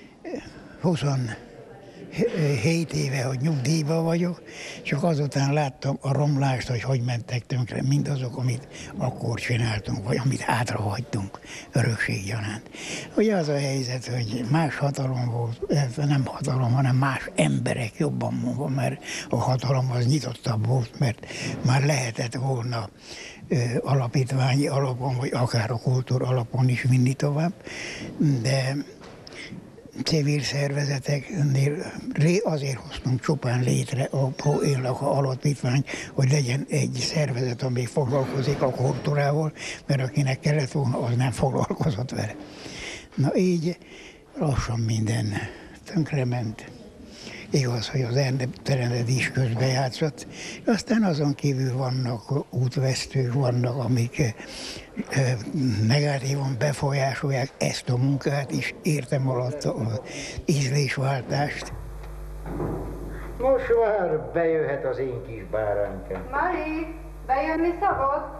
27 éve, hogy nyugdíjban vagyok, csak azután láttam a romlást, hogy mentek tönkre mindazok, amit akkor csináltunk, vagy amit hátrahagytunk örökséggyanánt. Ugye az a helyzet, hogy más hatalom volt, nem hatalom, hanem más emberek jobban mondva, mert a hatalom az nyitottabb volt, mert már lehetett volna alapítványi alapon, vagy akár a kultúra alapon is vinni tovább, de civil szervezeteknél azért hoztunk csupán létre a Pro Én Laka alapítványt, hogy legyen egy szervezet, ami foglalkozik a kultúrával, mert akinek kellett volna, az nem foglalkozott vele. Na így lassan minden tönkrement. Igaz, hogy az internet is közbejátszott. Aztán azon kívül vannak útvesztők, vannak, amik negatívan befolyásolják ezt a munkát is, értem alatt az ízlésváltást. Most már bejöhet az én kis báránykám. Mari, bejönni szabad?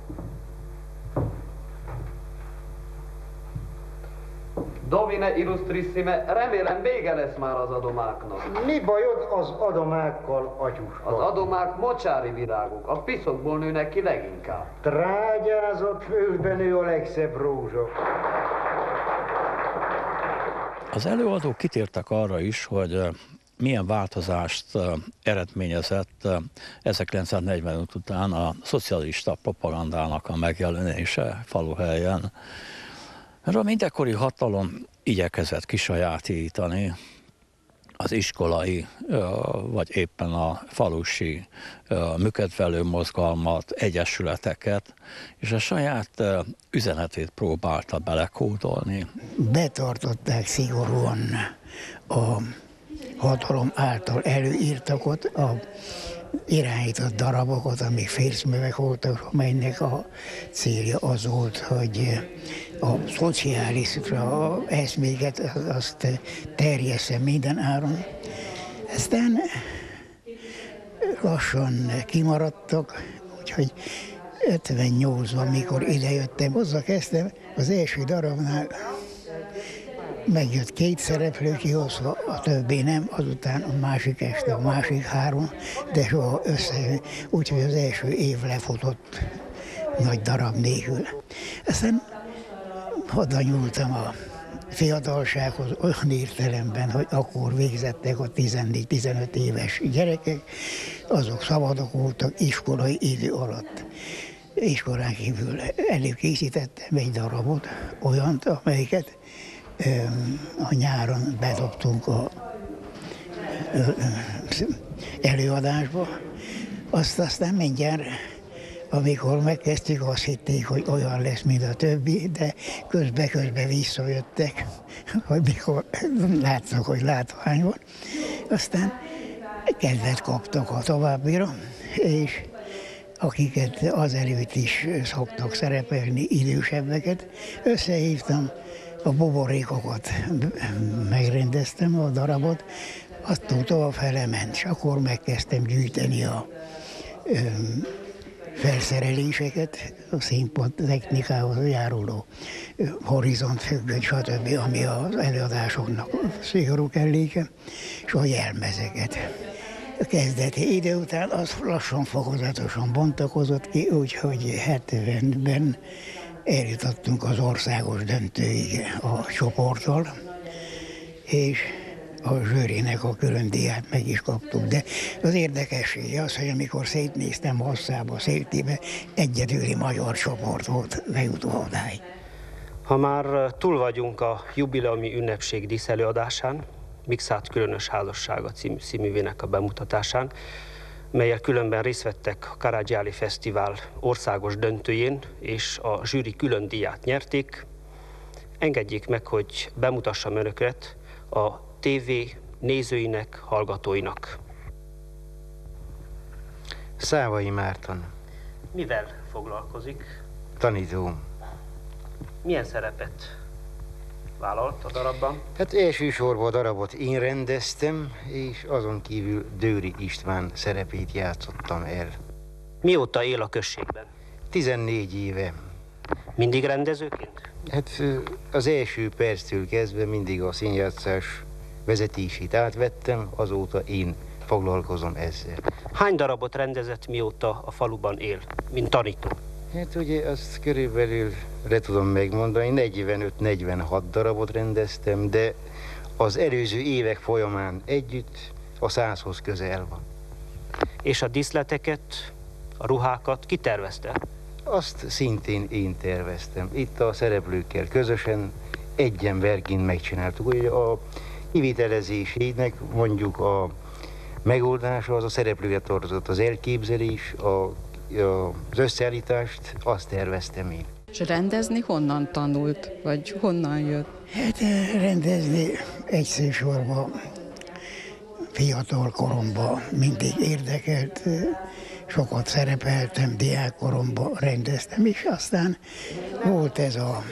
Domine illustrissime, remélem vége lesz már az adomáknak. Mi bajod az adomákkal, atyuska? Az adomák mocsári virágok, a piszokból nőnek ki leginkább. Trágyázott földben nő a legszebb rózsa. Az előadók kitértek arra is, hogy milyen változást eredményezett 1945 után a szocialista propagandának a megjelenése faluhelyen. Mert a mindenkori hatalom igyekezett kisajátítani az iskolai, vagy éppen a falusi műkedvelő mozgalmat, egyesületeket, és a saját üzenetét próbálta belekódolni. Betartották szigorúan a hatalom által előírtakot, a irányított darabokat, amik fércművek voltak, amelynek a célja az volt, hogy a szociálisra eszméket azt terjessze minden áron. Aztán lassan kimaradtak, úgyhogy 58-ban, mikor idejöttem, hozzá kezdtem, az első darabnál megjött 2 szereplő kihozva, a többi nem, azután a másik este, a másik 3, de soha összejön, úgyhogy az első év lefutott nagy darab nélkül. Aztán oda nyúltam a fiatalsághoz olyan értelemben, hogy akkor végzettek a 14-15 éves gyerekek, azok szabadok voltak iskolai idő alatt. Iskolán kívül előkészítettem egy darabot, olyant, amelyiket a nyáron bedobtunk a előadásba. Aztán mindjárt, amikor megkezdtük, azt hitték, hogy olyan lesz, mint a többi, de közben visszajöttek, hogy mikor láttak, hogy látvány van. Aztán kedvet kaptak a továbbira, és akiket azelőtt is szoktak szerepelni, idősebbeket. Összehívtam, a buborékokat megrendeztem, a darabot, attól tovább felement, és akkor megkezdtem gyűjteni a felszereléseket, a színpad technikához járuló horizontfüggöny, stb., ami az előadásoknak szigorú kelléke, és a jelmezeket. A kezdeti idő után az lassan, fokozatosan bontakozott ki, úgyhogy 70-ben eljutottunk az országos döntőig a csoporttal, és a zsűrinek a külön díját meg is kaptuk. De az érdekessége az, hogy amikor szétnéztem hosszába, széltébe, egyedüli magyar csoport volt bejutó odáig. Ha már túl vagyunk a jubileumi ünnepség díszelőadásán, Mikszáth különös házassága című színművének a bemutatásán, melyel különben részt vettek a Karadzsáli Fesztivál országos döntőjén, és a zsűri külön díját nyerték, engedjék meg, hogy bemutassam önöket a TV nézőinek, hallgatóinak. Szávai Márton. Mivel foglalkozik? Tanító. Milyen szerepet vállalt a darabban? Hát elsősorban a darabot én rendeztem, és azon kívül Dőri István szerepét játszottam el. Mióta él a községben? 14 éve. Mindig rendezőként? Hát az első perctől kezdve mindig a színjátszás vezetését átvettem, azóta én foglalkozom ezzel. Hány darabot rendezett, mióta a faluban él, mint tanító? Hát ugye azt körülbelül le tudom megmondani, 45-46 darabot rendeztem, de az előző évek folyamán együtt a 100-hoz közel van. És a díszleteket, a ruhákat ki tervezte? Azt szintén én terveztem. Itt a szereplőkkel közösen egy emberként megcsináltuk. Ugye a kivitelezésének mondjuk a megoldása az a szereplőre tartozott, az elképzelés, az összeállítást azt terveztem én. És rendezni honnan tanult, vagy honnan jött? Hát rendezni egyszerűsorban fiatal koromban mindig érdekelt, sokat szerepeltem, diákkoromban rendeztem, és aztán volt ez a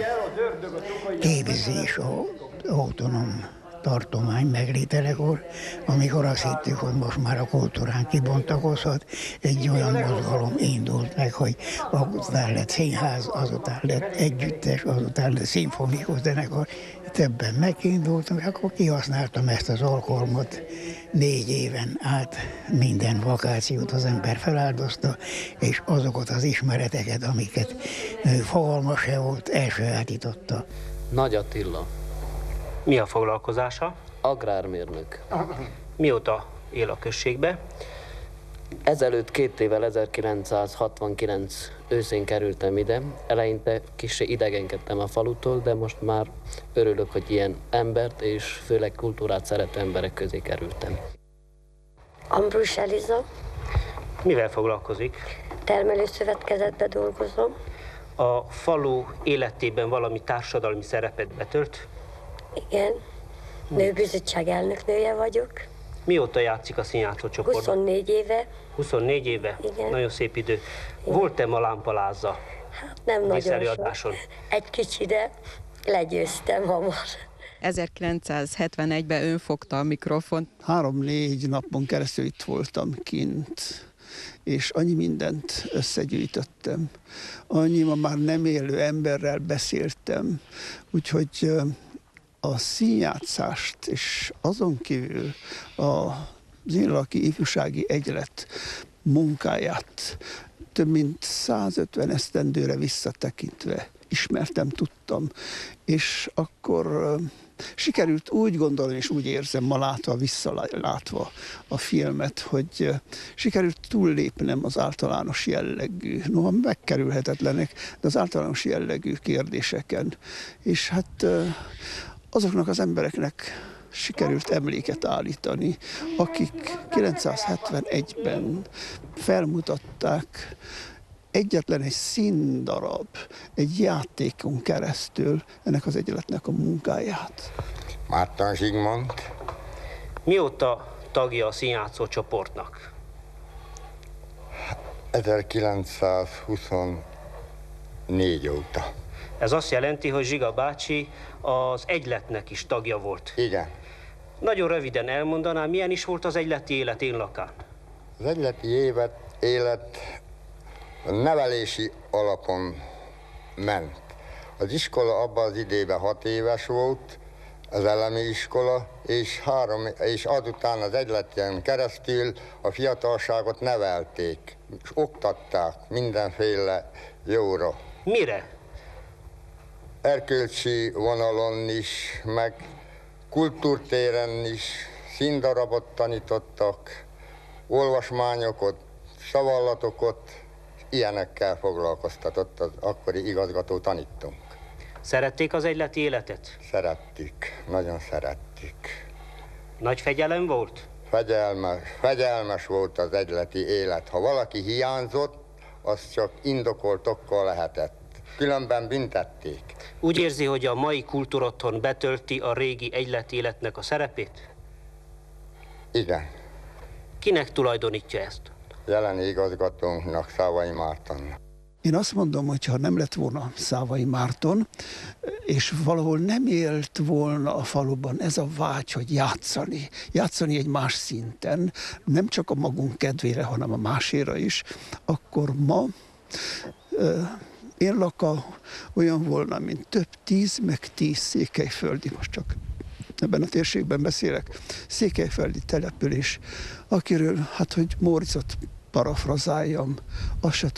képzés, az autonóm tartomány meglételekor, amikor azt hittük, hogy most már a kultúrán kibontakozhat, egy olyan mozgalom indult meg, hogy azután lett színház, azután lett együttes, azután lett szimfonikus zenekar. Többen megindultunk, akkor kihasználtam ezt az alkalmat. 4 éven át minden vakációt az ember feláldozta, és azokat az ismereteket, amiket fogalma se volt, elsajátította. Nagy Attila. Mi a foglalkozása? Agrármérnök. Mióta él a községbe? Ezelőtt 2 évvel, 1969 őszén kerültem ide. Eleinte kissé idegenkedtem a falutól, de most már örülök, hogy ilyen embert és főleg kultúrát szerető emberek közé kerültem. Ambrus Eliza. Mivel foglalkozik? Termelőszövetkezetben dolgozom. A falu életében valami társadalmi szerepet betölt? Igen. Nőbizottság elnöknője vagyok. Mióta játszik a színjátszó csoportban? 24 éve. 24 éve? Igen. Nagyon szép idő. Volt-e ma lámpaláza? Hát nem nagyon sok. Egy kicsi, de legyőztem hamar. 1971-ben ön fogta a mikrofont. 3-4 napon keresztül itt voltam kint, és annyi mindent összegyűjtöttem. Annyi ma már nem élő emberrel beszéltem, úgyhogy a színjátszást és azon kívül az Énlaki Ifjúsági Egylet munkáját több mint 150 esztendőre visszatekintve ismertem, tudtam, és akkor sikerült úgy gondolni, és úgy érzem ma visszalátva a filmet, hogy sikerült túllépnem az általános jellegű, noha megkerülhetetlenek, de az általános jellegű kérdéseken. És hát azoknak az embereknek sikerült emléket állítani, akik 971-ben felmutatták egyetlen egy színdarab, egy játékon keresztül ennek az egyletnek a munkáját. Márton Zsigmond. Mióta tagja a színjátszó csoportnak? 1924 óta. Ez azt jelenti, hogy Zsiga bácsi az egyletnek is tagja volt. Igen. Nagyon röviden elmondaná, milyen is volt az egyleti élet Énlakán? Az egyleti élet nevelési alapon ment. Az iskola abban az időben 6 éves volt, az elemi iskola, és azután az egyleten keresztül a fiatalságot nevelték, és oktatták mindenféle jóra. Mire? Erkölcsi vonalon is, meg kultúrtéren is színdarabot tanítottak, olvasmányokat, szavallatokat, ilyenekkel foglalkoztatott az akkori igazgató tanítónk. Szerették az egyleti életet? Szerettük, nagyon szerettük. Nagy fegyelem volt? Fegyelmes volt az egyleti élet. Ha valaki hiányzott, az csak indokolt okkal lehetett. Különben büntették. Úgy érzi, hogy a mai kultúrotthon betölti a régi egyleti életnek a szerepét? Igen. Kinek tulajdonítja ezt? Jelen igazgatónknak, Szávai Mártonnak. Én azt mondom, hogy ha nem lett volna Szávai Márton, és valahol nem élt volna a faluban ez a vágy, hogy játszani egy más szinten, nem csak a magunk kedvére, hanem a máséra is, akkor ma Énlaka olyan volna, mint több 10 meg 10 székelyföldi, most csak ebben a térségben beszélek, székelyföldi település, akiről, hát hogy Móriczot parafrazáljam, azt se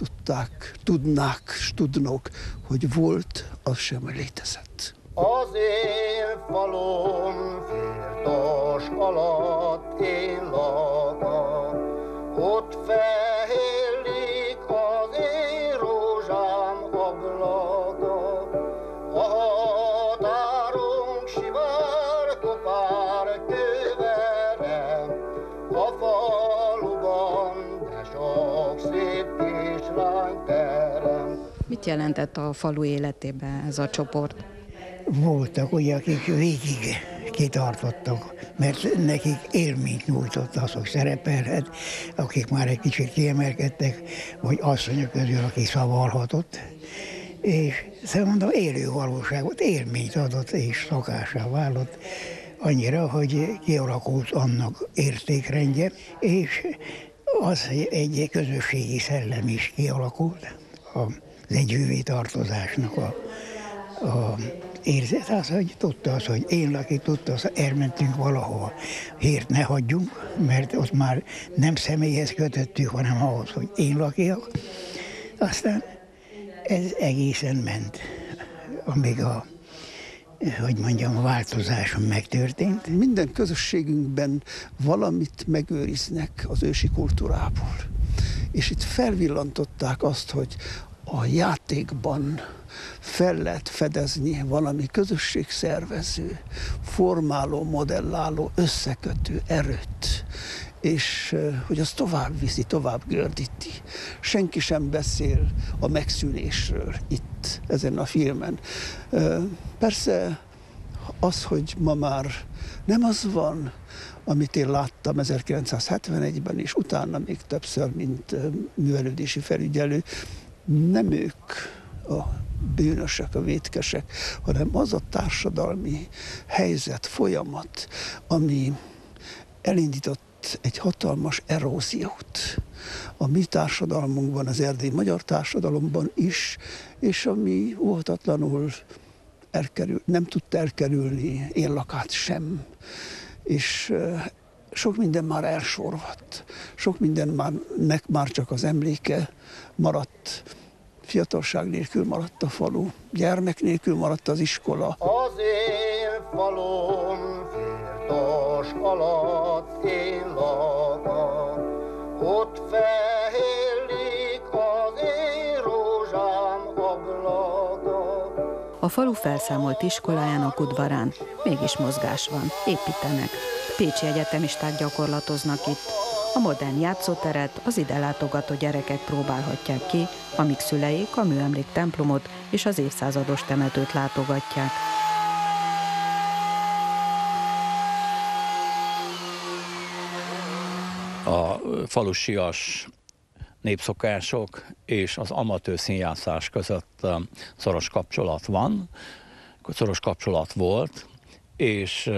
tudnók, hogy volt, az sem létezett. Az én falom firtos alatt Énlaka, ott fehélik az én rózsám ablaka, a határunk sivár kopár kőverem, a faluban de sok szép kislányterem. Mit jelentett a falu életében ez a csoport? Voltak ugye, akik végig kitartottak, mert nekik élményt nyújtott az, hogy szerepelhet, akik már egy kicsit kiemelkedtek, vagy asszonyok közül, aki szavalhatott, és szerintem élő valóságot, élményt adott és szokássá válott, annyira, hogy kialakult annak értékrendje, és az egy közösségi szellem is kialakult, az együvé tartozásnak a érzet az, hogy tudta az, hogy Énlaki tudta, az, elmentünk valahova. Hírt ne hagyjunk, mert ott már nem személyhez kötöttük, hanem ahhoz, hogy Énlakiak. Aztán ez egészen ment, amíg a változás megtörtént. Minden közösségünkben valamit megőriznek az ősi kultúrából. És itt felvillantották azt, hogy a játékban fel lehet fedezni valami közösségszervező, formáló, modelláló, összekötő erőt, és hogy az tovább viszi, tovább gördíti. Senki sem beszél a megszűnésről itt, ezen a filmen. Persze az, hogy ma már nem az van, amit én láttam 1971-ben, és utána még többször, mint művelődési felügyelő, nem ők a bűnösek, a vétkesek, hanem az a társadalmi helyzet, folyamat, ami elindított egy hatalmas eróziót a mi társadalmunkban, az erdélyi magyar társadalomban is, és ami óhatatlanul nem tudta elkerülni Énlakát sem. És sok minden már elsorvadt, sok mindennek már csak az emléke maradt, fiatalság nélkül maradt a falu, gyermek nélkül maradt az iskola. Az én falum firtos alatt Énlaka, ott fehélik az én rózsám ablaka. A falu felszámolt iskolájának udvarán mégis mozgás van, építenek. Pécsi egyetemisták gyakorlatoznak itt. A modern játszóteret az ide látogató gyerekek próbálhatják ki, amíg szüleik a műemlék templomot és az évszázados temetőt látogatják. A falusias népszokások és az amatőr színjátszás között szoros kapcsolat van, szoros kapcsolat volt, és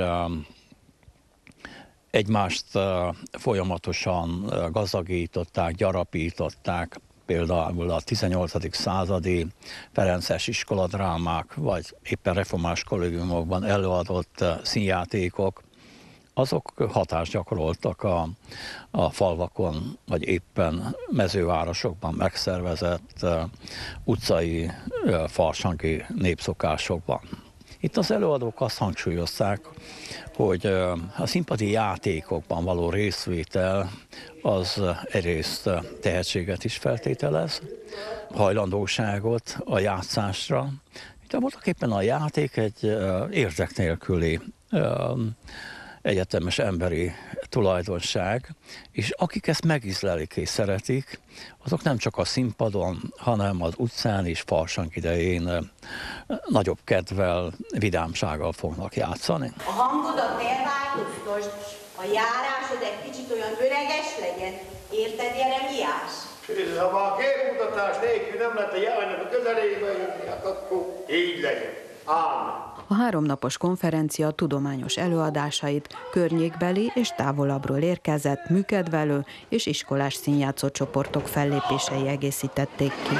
egymást folyamatosan gazdagították, gyarapították, például a 18. századi ferences iskoladrámák, vagy éppen reformás kollégiumokban előadott színjátékok, azok hatást gyakoroltak a falvakon, vagy éppen mezővárosokban megszervezett utcai farsangi népszokásokban. Itt az előadók azt hangsúlyozták, hogy a színpadi játékokban való részvétel az egyrészt tehetséget is feltételez, hajlandóságot a játszásra. De voltak éppen a játék egy érdek nélküli egyetemes emberi tulajdonság, és akik ezt megízlelik és szeretik, azok nem csak a színpadon, hanem az utcán is farsang idején nagyobb kedvel, vidámsággal fognak játszani. A hangodat elváltoztasd, a járásod egy kicsit olyan öreges legyen. Érted, Jeremiás? És ha már képmutatás nélkül nem lehet a jelenleg a közelébe jönni, hát akkor így legyen. Ámen. A 3 napos konferencia tudományos előadásait környékbeli és távolabbról érkezett műkedvelő és iskolás színjátszó csoportok fellépései egészítették ki.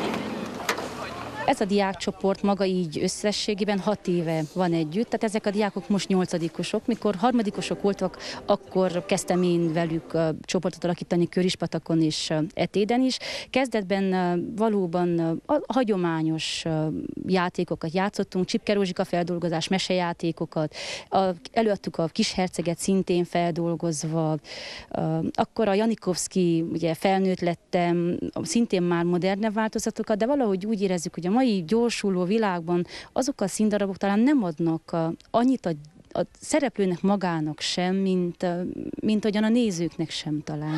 Ez a diákcsoport maga így összességében 6 éve van együtt, tehát ezek a diákok most 8-osok. Mikor harmadikosok voltak, akkor kezdtem én velük csoportot alakítani Körispatakon és Etéden is. Kezdetben valóban a hagyományos játékokat játszottunk, Csipke Rózsika feldolgozás, mesejátékokat, előadtuk a Kisherceget szintén feldolgozva, akkor a Janikovszki, ugye felnőtt lettem, szintén már modernebb változatokat, de valahogy úgy érezzük, hogy a mai gyorsuló világban azok a színdarabok talán nem adnak annyit a szereplőnek magának sem, mint ahogyan a nézőknek sem talán.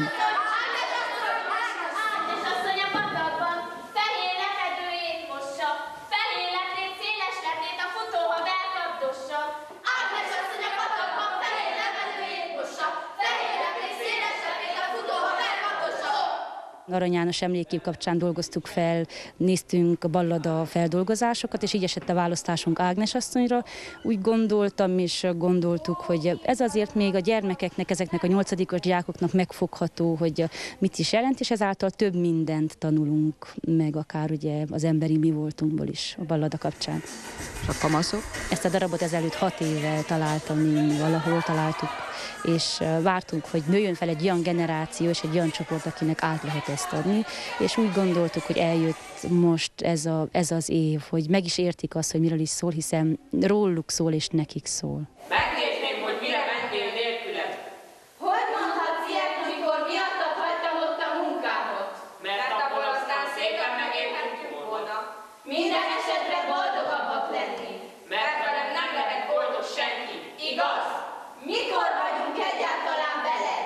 Arany János emlékép kapcsán dolgoztuk fel, néztünk a ballada feldolgozásokat, és így esett a választásunk Ágnes asszonyra. Úgy gondoltam és gondoltuk, hogy ez azért még a gyermekeknek, ezeknek a 8-os diákoknak megfogható, hogy mit is jelent, és ezáltal több mindent tanulunk meg, akár ugye az emberi mi voltunkból is a ballada kapcsán. És a kamaszok? Ezt a darabot ezelőtt 6 éve találtam én, valahol találtuk, és vártunk, hogy nőjön fel egy olyan generáció és egy olyan csoport, akinek át lehet ezt adni, és úgy gondoltuk, hogy eljött most ez az év, hogy meg is értik azt, hogy miről is szól, hiszen róluk szól és nekik szól. Megnézném, hogy mire mentél nélküled. Hogy mondhatsz ilyet, amikor miattad hagytam ott a munkámat? Mert abból aztán szépen megértünk volna. Minden esetre boldogabbak lennénk. Mert velem nem lehet boldog senki, igaz? Mikor vagyunk egyáltalán veled?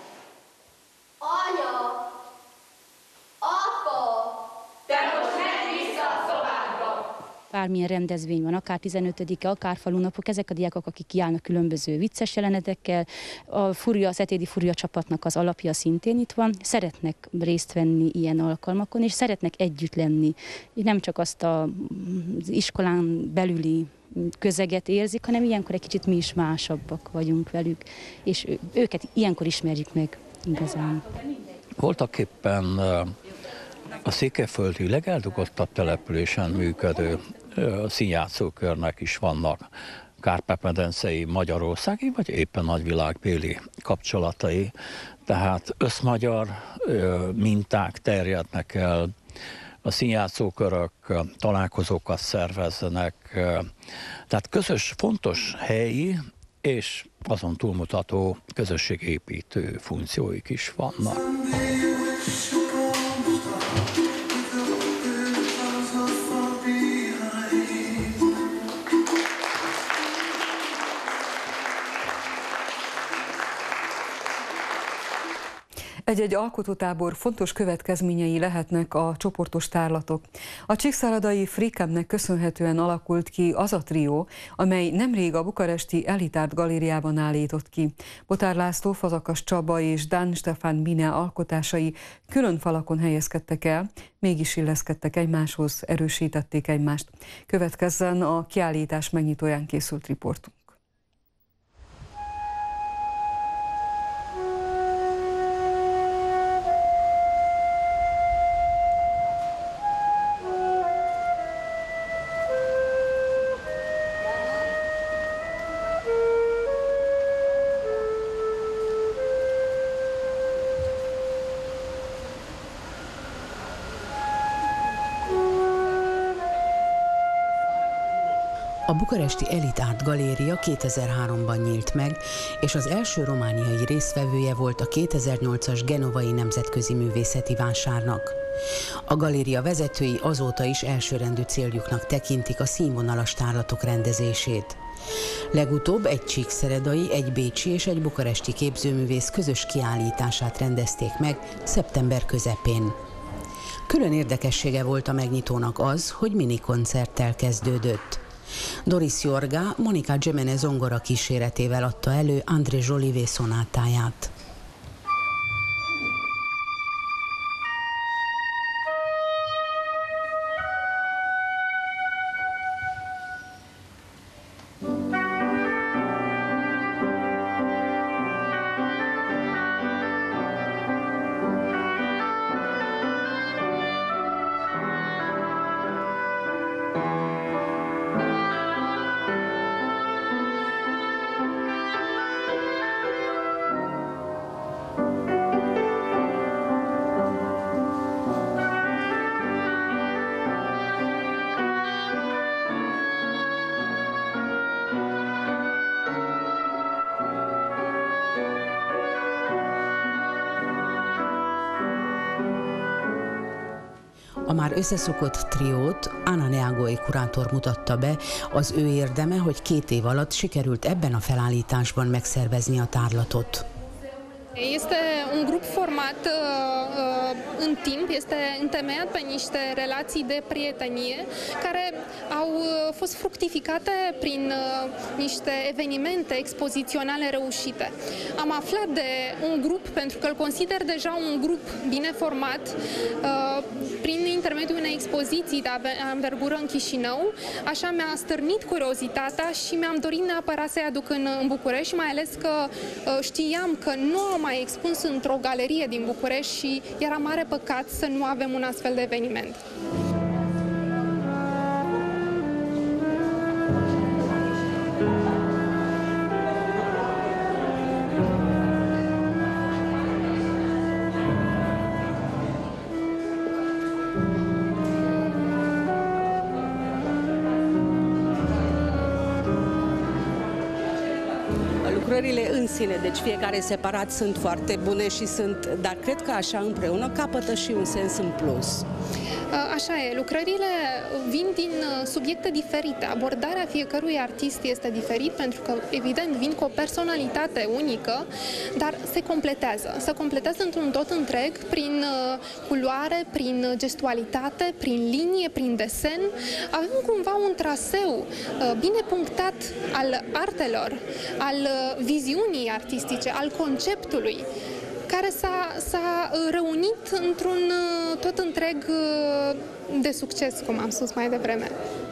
Anya! Apa! Te most menj vissza a szobádba! Bármilyen rendezvény van, akár 15-e, akár falunapok, ezek a diákok, akik kiállnak különböző vicces jelenetekkel, az etédi Furia csapatnak az alapja szintén itt van, szeretnek részt venni ilyen alkalmakon, és szeretnek együtt lenni. Nem csak azt az iskolán belüli közeget érzik, hanem ilyenkor egy kicsit mi is másabbak vagyunk velük, és őket ilyenkor ismerjük meg igazán. Voltak éppen a székelyföldi legeldugottabb településen működő színjátszókörnek is vannak Kárpát-medencei, magyarországi, vagy éppen nagyvilágbéli kapcsolatai. Tehát összmagyar minták terjednek el, a színjátszókörök találkozókat szerveznek, tehát közös, fontos helyi és azon túlmutató közösségépítő funkcióik is vannak. Egy-egy alkotótábor fontos következményei lehetnek a csoportos tárlatok. A csíkszáradai Free Campnek köszönhetően alakult ki az a trió, amely nemrég a bukaresti Elite Art Galériában állított ki. Botár László, Fazakas Csaba és Dan Stefan Bine alkotásai külön falakon helyezkedtek el, mégis illeszkedtek egymáshoz, erősítették egymást. Következzen a kiállítás megnyitóján készült riportunk. A bukaresti Elite Art Galéria 2003-ban nyílt meg, és az első romániai résztvevője volt a 2008-as Genovai Nemzetközi Művészeti Vásárnak. A galéria vezetői azóta is elsőrendű céljuknak tekintik a színvonalas tárlatok rendezését. Legutóbb egy csíkszeredai, egy bécsi és egy bukaresti képzőművész közös kiállítását rendezték meg szeptember közepén. Külön érdekessége volt a megnyitónak az, hogy minikoncerttel kezdődött. Doris Jorga Monika Gemene zongora kíséretével adta elő André Jolivet szonátáját. A már összeszokott triót Anna Neagoe kurátor mutatta be, az ő érdeme, hogy 2 év alatt sikerült ebben a felállításban megszervezni a tárlatot. Este un grup format în timp, este întemeiat pe niște relații de prietenie care au fost fructificate prin niște evenimente expoziționale reușite. Am aflat de un grup pentru că îl consider deja un grup bine format prin intermediul unei expoziții de anvergură în Chișinău. Așa mi-a stârnit curiozitatea și mi-am dorit neapărat să-i aduc în București, mai ales că știam că nu am mai expus într-o galerie din București și era mare păcat să nu avem un astfel de eveniment. Lucrările în sine, deci fiecare separat sunt foarte bune și dar cred că așa împreună capătă și un sens în plus. Așa e, lucrările vin din subiecte diferite. Abordarea fiecărui artist este diferit pentru că, evident, vin cu o personalitate unică, dar se completează. Se completează într-un tot întreg prin culoare, prin gestualitate, prin linie, prin desen. Avem cumva un traseu bine punctat al artelor, al viziunii artistice, al conceptului, care s-a reunit într-un tot întreg de succes, cum am spus mai devreme.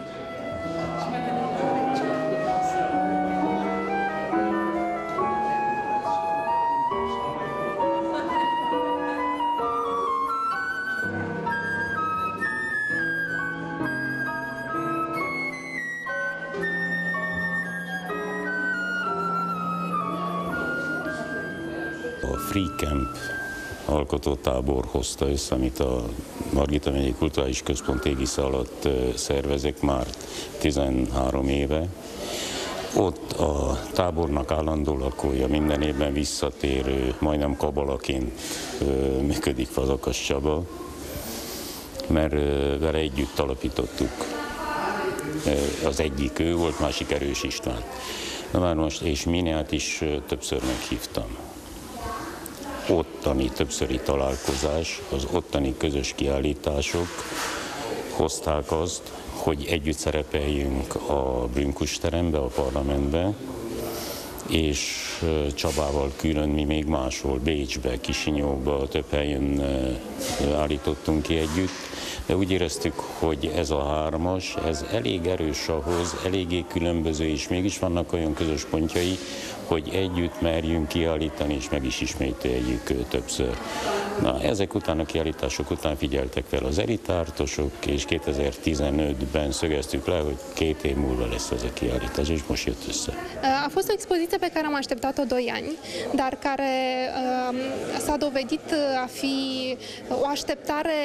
A Free Camp alkotótábor hozta össze, amit a Margita megyei Kulturális Központ égisze alatt szervezek már 13 éve. Ott a tábornak állandó lakója, minden évben visszatérő, majdnem kabalaként működik Fazakas Csaba, mert vele együtt alapítottuk. Az egyik ő volt, másik Erős István. Na már most, és Mineát is többször meghívtam. ottani többszöri találkozás, az ottani közös kiállítások hozták azt, hogy együtt szerepeljünk a Brünkus terembe, a parlamentbe, és Csabával külön mi még máshol, Bécsbe, Kisinyóba, több helyen állítottunk ki együtt, de úgy éreztük, hogy ez a hármas, ez elég erős ahhoz, eléggé különböző, és mégis vannak olyan közös pontjai, hogy együtt merjünk kiállítani, és meg is ismételjük többször. Na, ezek után, a kiállítások után figyeltek fel az elitártosok, és 2015-ben szögeztük le, hogy 2 év múlva lesz ez a kiállítás, és most jött össze. A fost o expoziție pe care am așteptat-o 2 ani, dar care s-a dovedit a fi o așteptare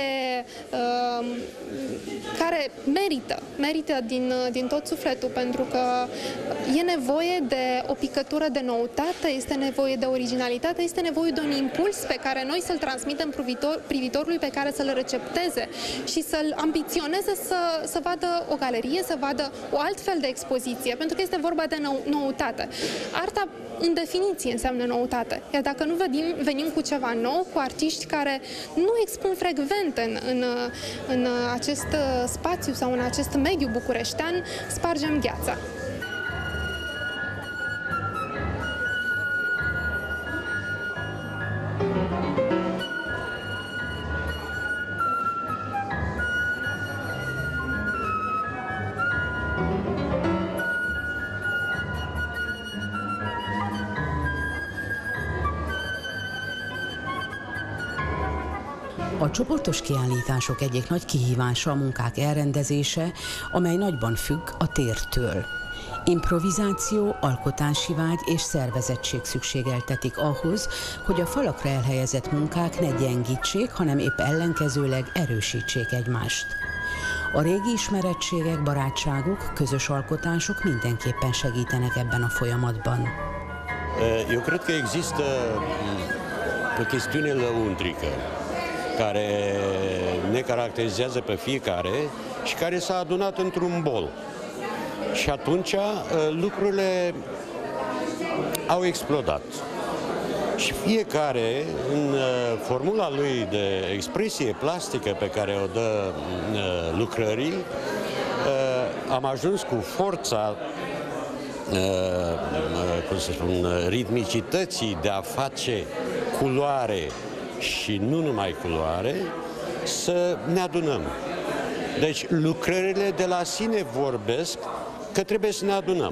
care merită din tot sufletul, pentru că e nevoie de o picătură de noutate, este nevoie de originalitate, este nevoie de un impuls pe care noi să-l transmitem privitorului, pe care să-l recepteze și să-l ambiționeze să vadă o galerie, să vadă o altfel de expoziție, pentru că este vorba de noutate. Arta, în definiție, înseamnă noutate. Iar dacă nu venim cu ceva nou, cu artiști care nu expun frecvent în acest spațiu sau în acest mediu bucureștean, spargem gheața. A csoportos kiállítások egyik nagy kihívása a munkák elrendezése, amely nagyban függ a tértől. Improvizáció, alkotási vágy és szervezettség szükségeltetik ahhoz, hogy a falakra elhelyezett munkák ne gyengítsék, hanem épp ellenkezőleg erősítsék egymást. A régi ismerettségek, barátságok, közös alkotások mindenképpen segítenek ebben a folyamatban. Eu cred că există o chestiune lăuntrică care ne caracterizează pe fiecare și care s-a adunat într-un bol. Și atunci lucrurile au explodat. Și fiecare, în formula lui de expresie plastică pe care o dă lucrării, am ajuns cu forța, cum să spun, ritmicității de a face culoare și nu numai culoare, să ne adunăm. Deci lucrările de la sine vorbesc că trebuie să ne adunăm.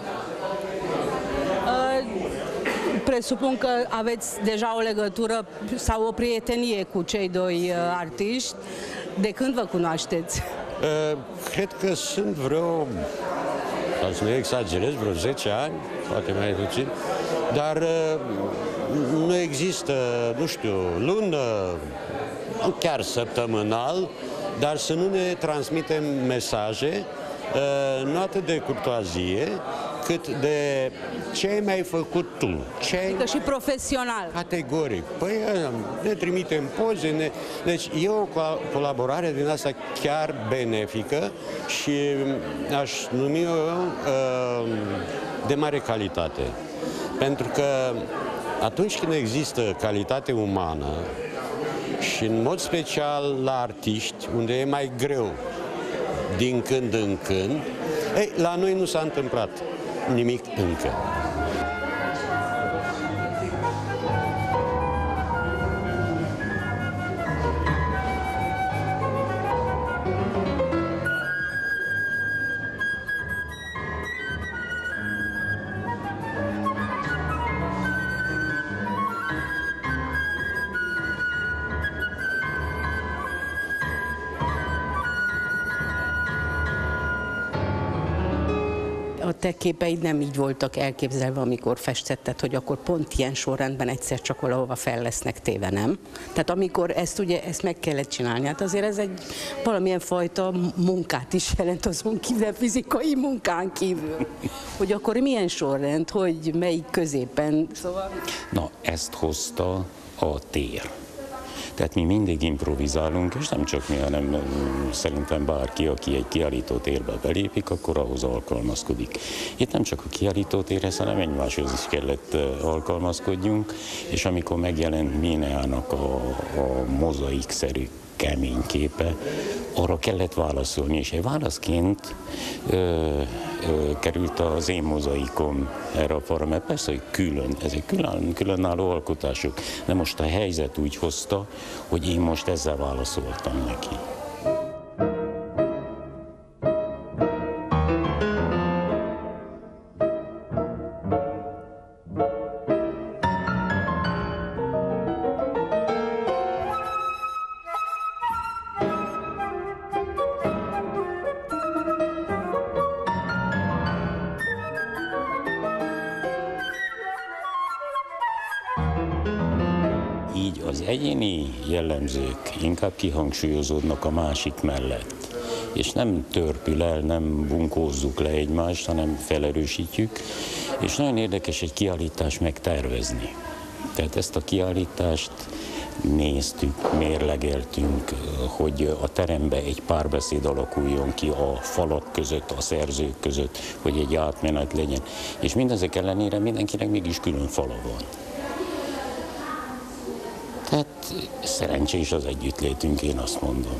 Presupun că aveți deja o legătură sau o prietenie cu cei 2 artiști. De când vă cunoașteți? Cred că sunt vreo, ca să nu exagerez, vreo 10 ani, poate mai puțin, dar nu există, nu știu, lună, nu chiar săptămânal, dar să nu ne transmitem mesaje, nu atât de curtoazie, cât de ce ai mai făcut tu. Adică și profesional. Categoric. Păi ne trimitem poze, deci e o colaborare din asta chiar benefică și aș numi-o de mare calitate. Pentru că atunci când există calitate umană și în mod special la artiști, unde e mai greu din când în când, la noi nu s-a întâmplat nimic încă. A te képeid nem így voltak elképzelve, amikor festetted, hogy akkor pont ilyen sorrendben egyszer csak valahova fel lesznek téve, nem? Tehát amikor ezt meg kellett csinálni, hát azért ez egy valamilyen fajta munkát is jelent azon kívül, fizikai munkán kívül. Hogy akkor milyen sorrend, hogy melyik középen, szóval... Na, ezt hozta a tér. Tehát mi mindig improvizálunk, és nem csak mi, hanem szerintem bárki, aki egy kiállítótérbe belépik, akkor ahhoz alkalmazkodik. Itt nem csak a kiállítótérhez, hanem egymáshoz is kellett alkalmazkodjunk, és amikor megjelent Mineának a mozaikszerű kemény képe, arra kellett válaszolni, és egy válaszként került az én mozaikom erre a falra, mert persze, hogy külön, ezek különálló alkotások, de most a helyzet úgy hozta, hogy én most ezzel válaszoltam neki. Így az egyéni jellemzők inkább kihangsúlyozódnak a másik mellett, és nem törpül el, nem bunkózzuk le egymást, hanem felerősítjük, és nagyon érdekes egy kiállítást megtervezni. Tehát ezt a kiállítást néztük, mérlegeltünk, hogy a teremben egy párbeszéd alakuljon ki a falak között, a szerzők között, hogy egy átmenet legyen. És mindezek ellenére mindenkinek mégis külön fala van. Tehát szerencsés az együttlétünk, én azt mondom.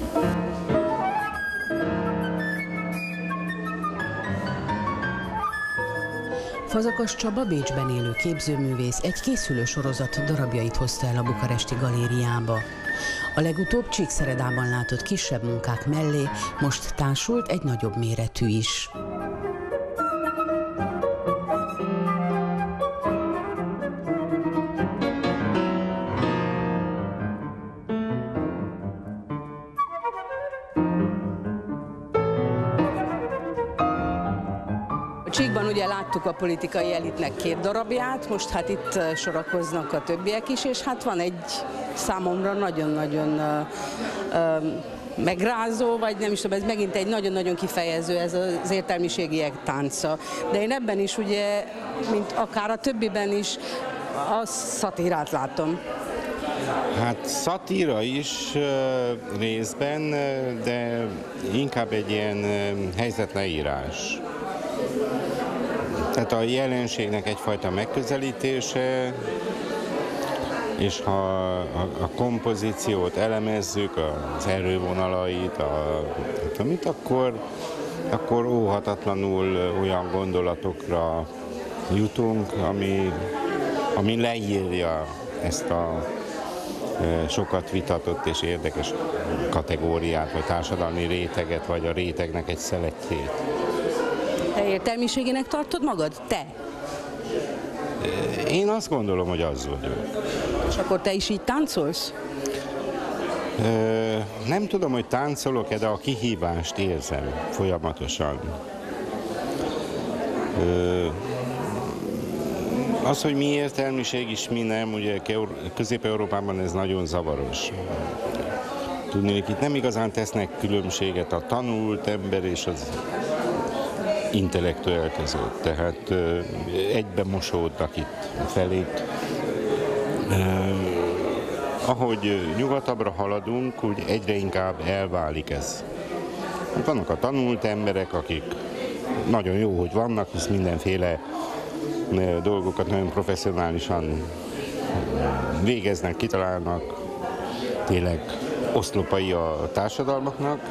Fazakas Csaba Bécsben élő képzőművész egy készülő sorozat darabjait hozta el a bukaresti galériába. A legutóbb Csíkszeredában látott kisebb munkák mellé most társult egy nagyobb méretű is. Csíkban ugye láttuk a politikai elitnek 2 darabját, most hát itt sorakoznak a többiek is, és hát van egy számomra nagyon-nagyon megrázó, vagy nem is tudom, ez megint egy nagyon-nagyon kifejező, ez az értelmiségiek tánca. De én ebben is ugye, mint akár a többiben is, a szatírát látom. Hát szatíra is részben, de inkább egy ilyen helyzetleírás. Tehát a jelenségnek egyfajta megközelítése, és ha a kompozíciót elemezzük, az erővonalait, akkor óhatatlanul olyan gondolatokra jutunk, ami leírja ezt a sokat vitatott és érdekes kategóriát, vagy társadalmi réteget, vagy a rétegnek egy szelettjét. Te értelmiségének tartod magad? Te? Én azt gondolom, hogy az vagyok. És akkor te is így táncolsz? Nem tudom, hogy táncolok-e, de a kihívást érzem folyamatosan. Az, hogy mi értelmiség és mi nem, ugye Közép-Európában ez nagyon zavaros. Tudni, hogy itt nem igazán tesznek különbséget a tanult ember és az intellektuál között, tehát egyben mosódnak itt felé. Ahogy nyugatabbra haladunk, úgy egyre inkább elválik ez. Vannak a tanult emberek, akik nagyon jó, hogy vannak, hisz mindenféle dolgokat nagyon professzionálisan végeznek, kitalálnak, tényleg oszlopai a társadalmaknak,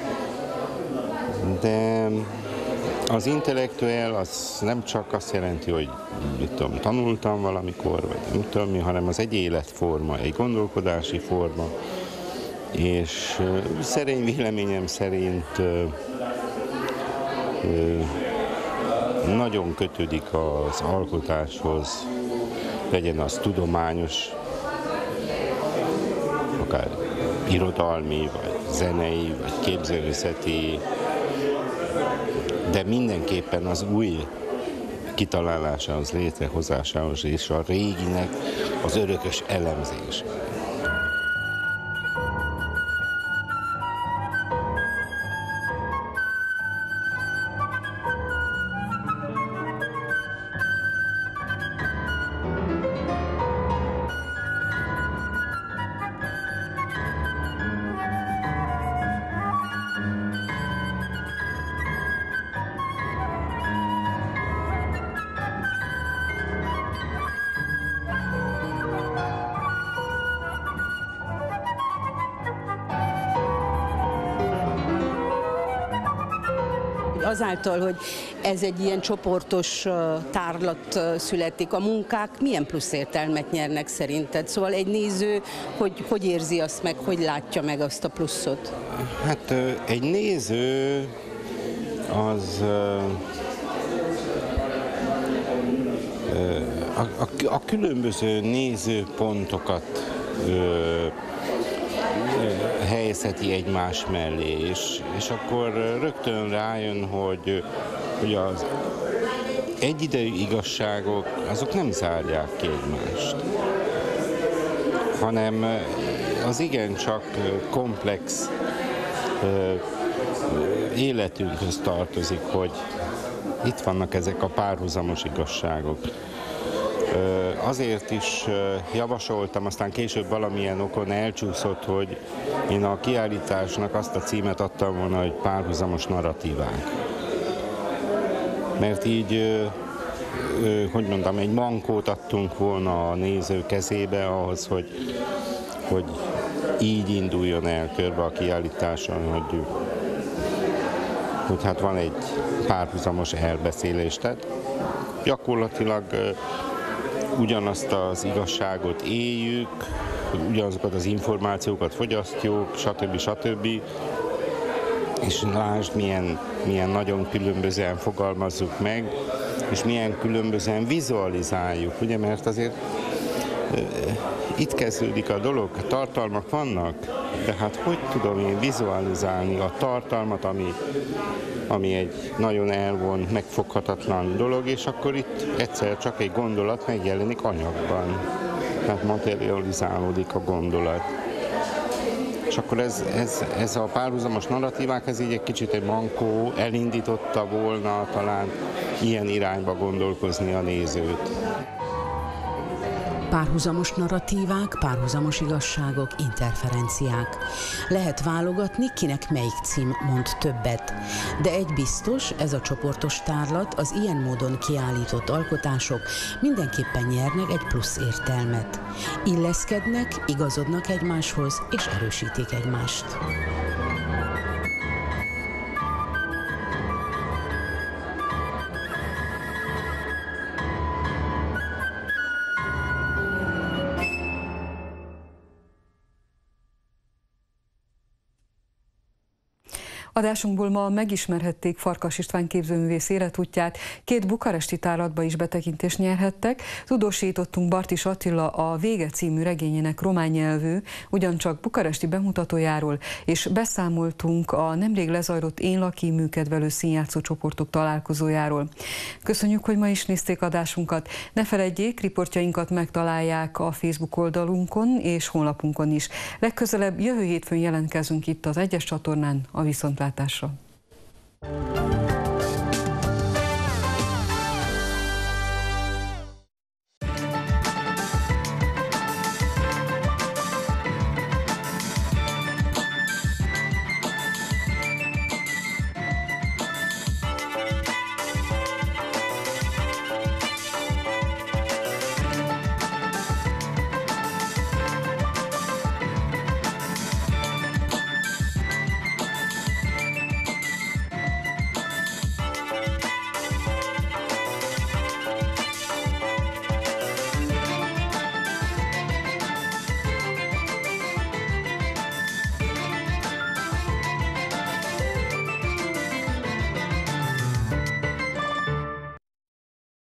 de az intellektuál az nem csak azt jelenti, hogy mit tudom, tanultam valamikor, vagy nem tudom mi, hanem az egy életforma, egy gondolkodási forma, és szerény véleményem szerint nagyon kötődik az alkotáshoz, legyen az tudományos, akár irodalmi, vagy zenei, vagy képzőművészeti, de mindenképpen az új kitalálásához, létrehozásához és a réginek az örökös elemzés. azáltal, hogy ez egy ilyen csoportos tárlat születik, a munkák milyen plusz értelmet nyernek szerinted? Szóval egy néző, hogy érzi azt meg, hogy látja meg azt a pluszot? Hát egy néző az a különböző nézőpontokat helyezheti egymás mellé, és akkor rögtön rájön, hogy az egyidejű igazságok azok nem zárják ki egymást, hanem az igencsak komplex életünkhöz tartozik, hogy itt vannak ezek a párhuzamos igazságok. Azért is javasoltam, aztán később valamilyen okon elcsúszott, hogy én a kiállításnak azt a címet adtam volna, hogy párhuzamos narratívák. Mert így, hogy mondtam, egy mankót adtunk volna a néző kezébe ahhoz, hogy így induljon el körbe a kiállításon, hogy hát van egy párhuzamos elbeszélés. Tehát gyakorlatilag ugyanazt az igazságot éljük, ugyanazokat az információkat fogyasztjuk, stb. És lásd, milyen nagyon különbözően fogalmazzuk meg, és milyen különbözően vizualizáljuk, ugye, mert azért itt kezdődik a dolog, tartalmak vannak, de hát hogy tudom én vizualizálni a tartalmat, ami egy nagyon elvont, megfoghatatlan dolog, és akkor itt egyszer csak egy gondolat megjelenik anyagban, tehát materializálódik a gondolat. És akkor ez a párhuzamos narratívák, ez így egy kicsit egy mankó, elindította volna talán ilyen irányba gondolkozni a nézőt. Párhuzamos narratívák, párhuzamos igazságok, interferenciák. Lehet válogatni, kinek melyik cím mond többet. De egy biztos, ez a csoportos tárlat, az ilyen módon kiállított alkotások mindenképpen nyernek egy plusz értelmet. Illeszkednek, igazodnak egymáshoz és erősítik egymást. Adásunkból ma megismerhették Farkas István képzőművész életútját, 2 bukaresti tárlatba is betekintést nyerhettek. Tudósítottunk Bartis Attila a Vége című regényének román nyelvű, ugyancsak bukaresti bemutatójáról, és beszámoltunk a nemrég lezajlott Én Laki műkedvelő színjátszó csoportok találkozójáról. Köszönjük, hogy ma is nézték adásunkat. Ne feledjék, riportjainkat megtalálják a Facebook oldalunkon és honlapunkon is. Legközelebb jövő hétfőn jelentkezünk itt az Egyes csatornán, a viszontlátásra.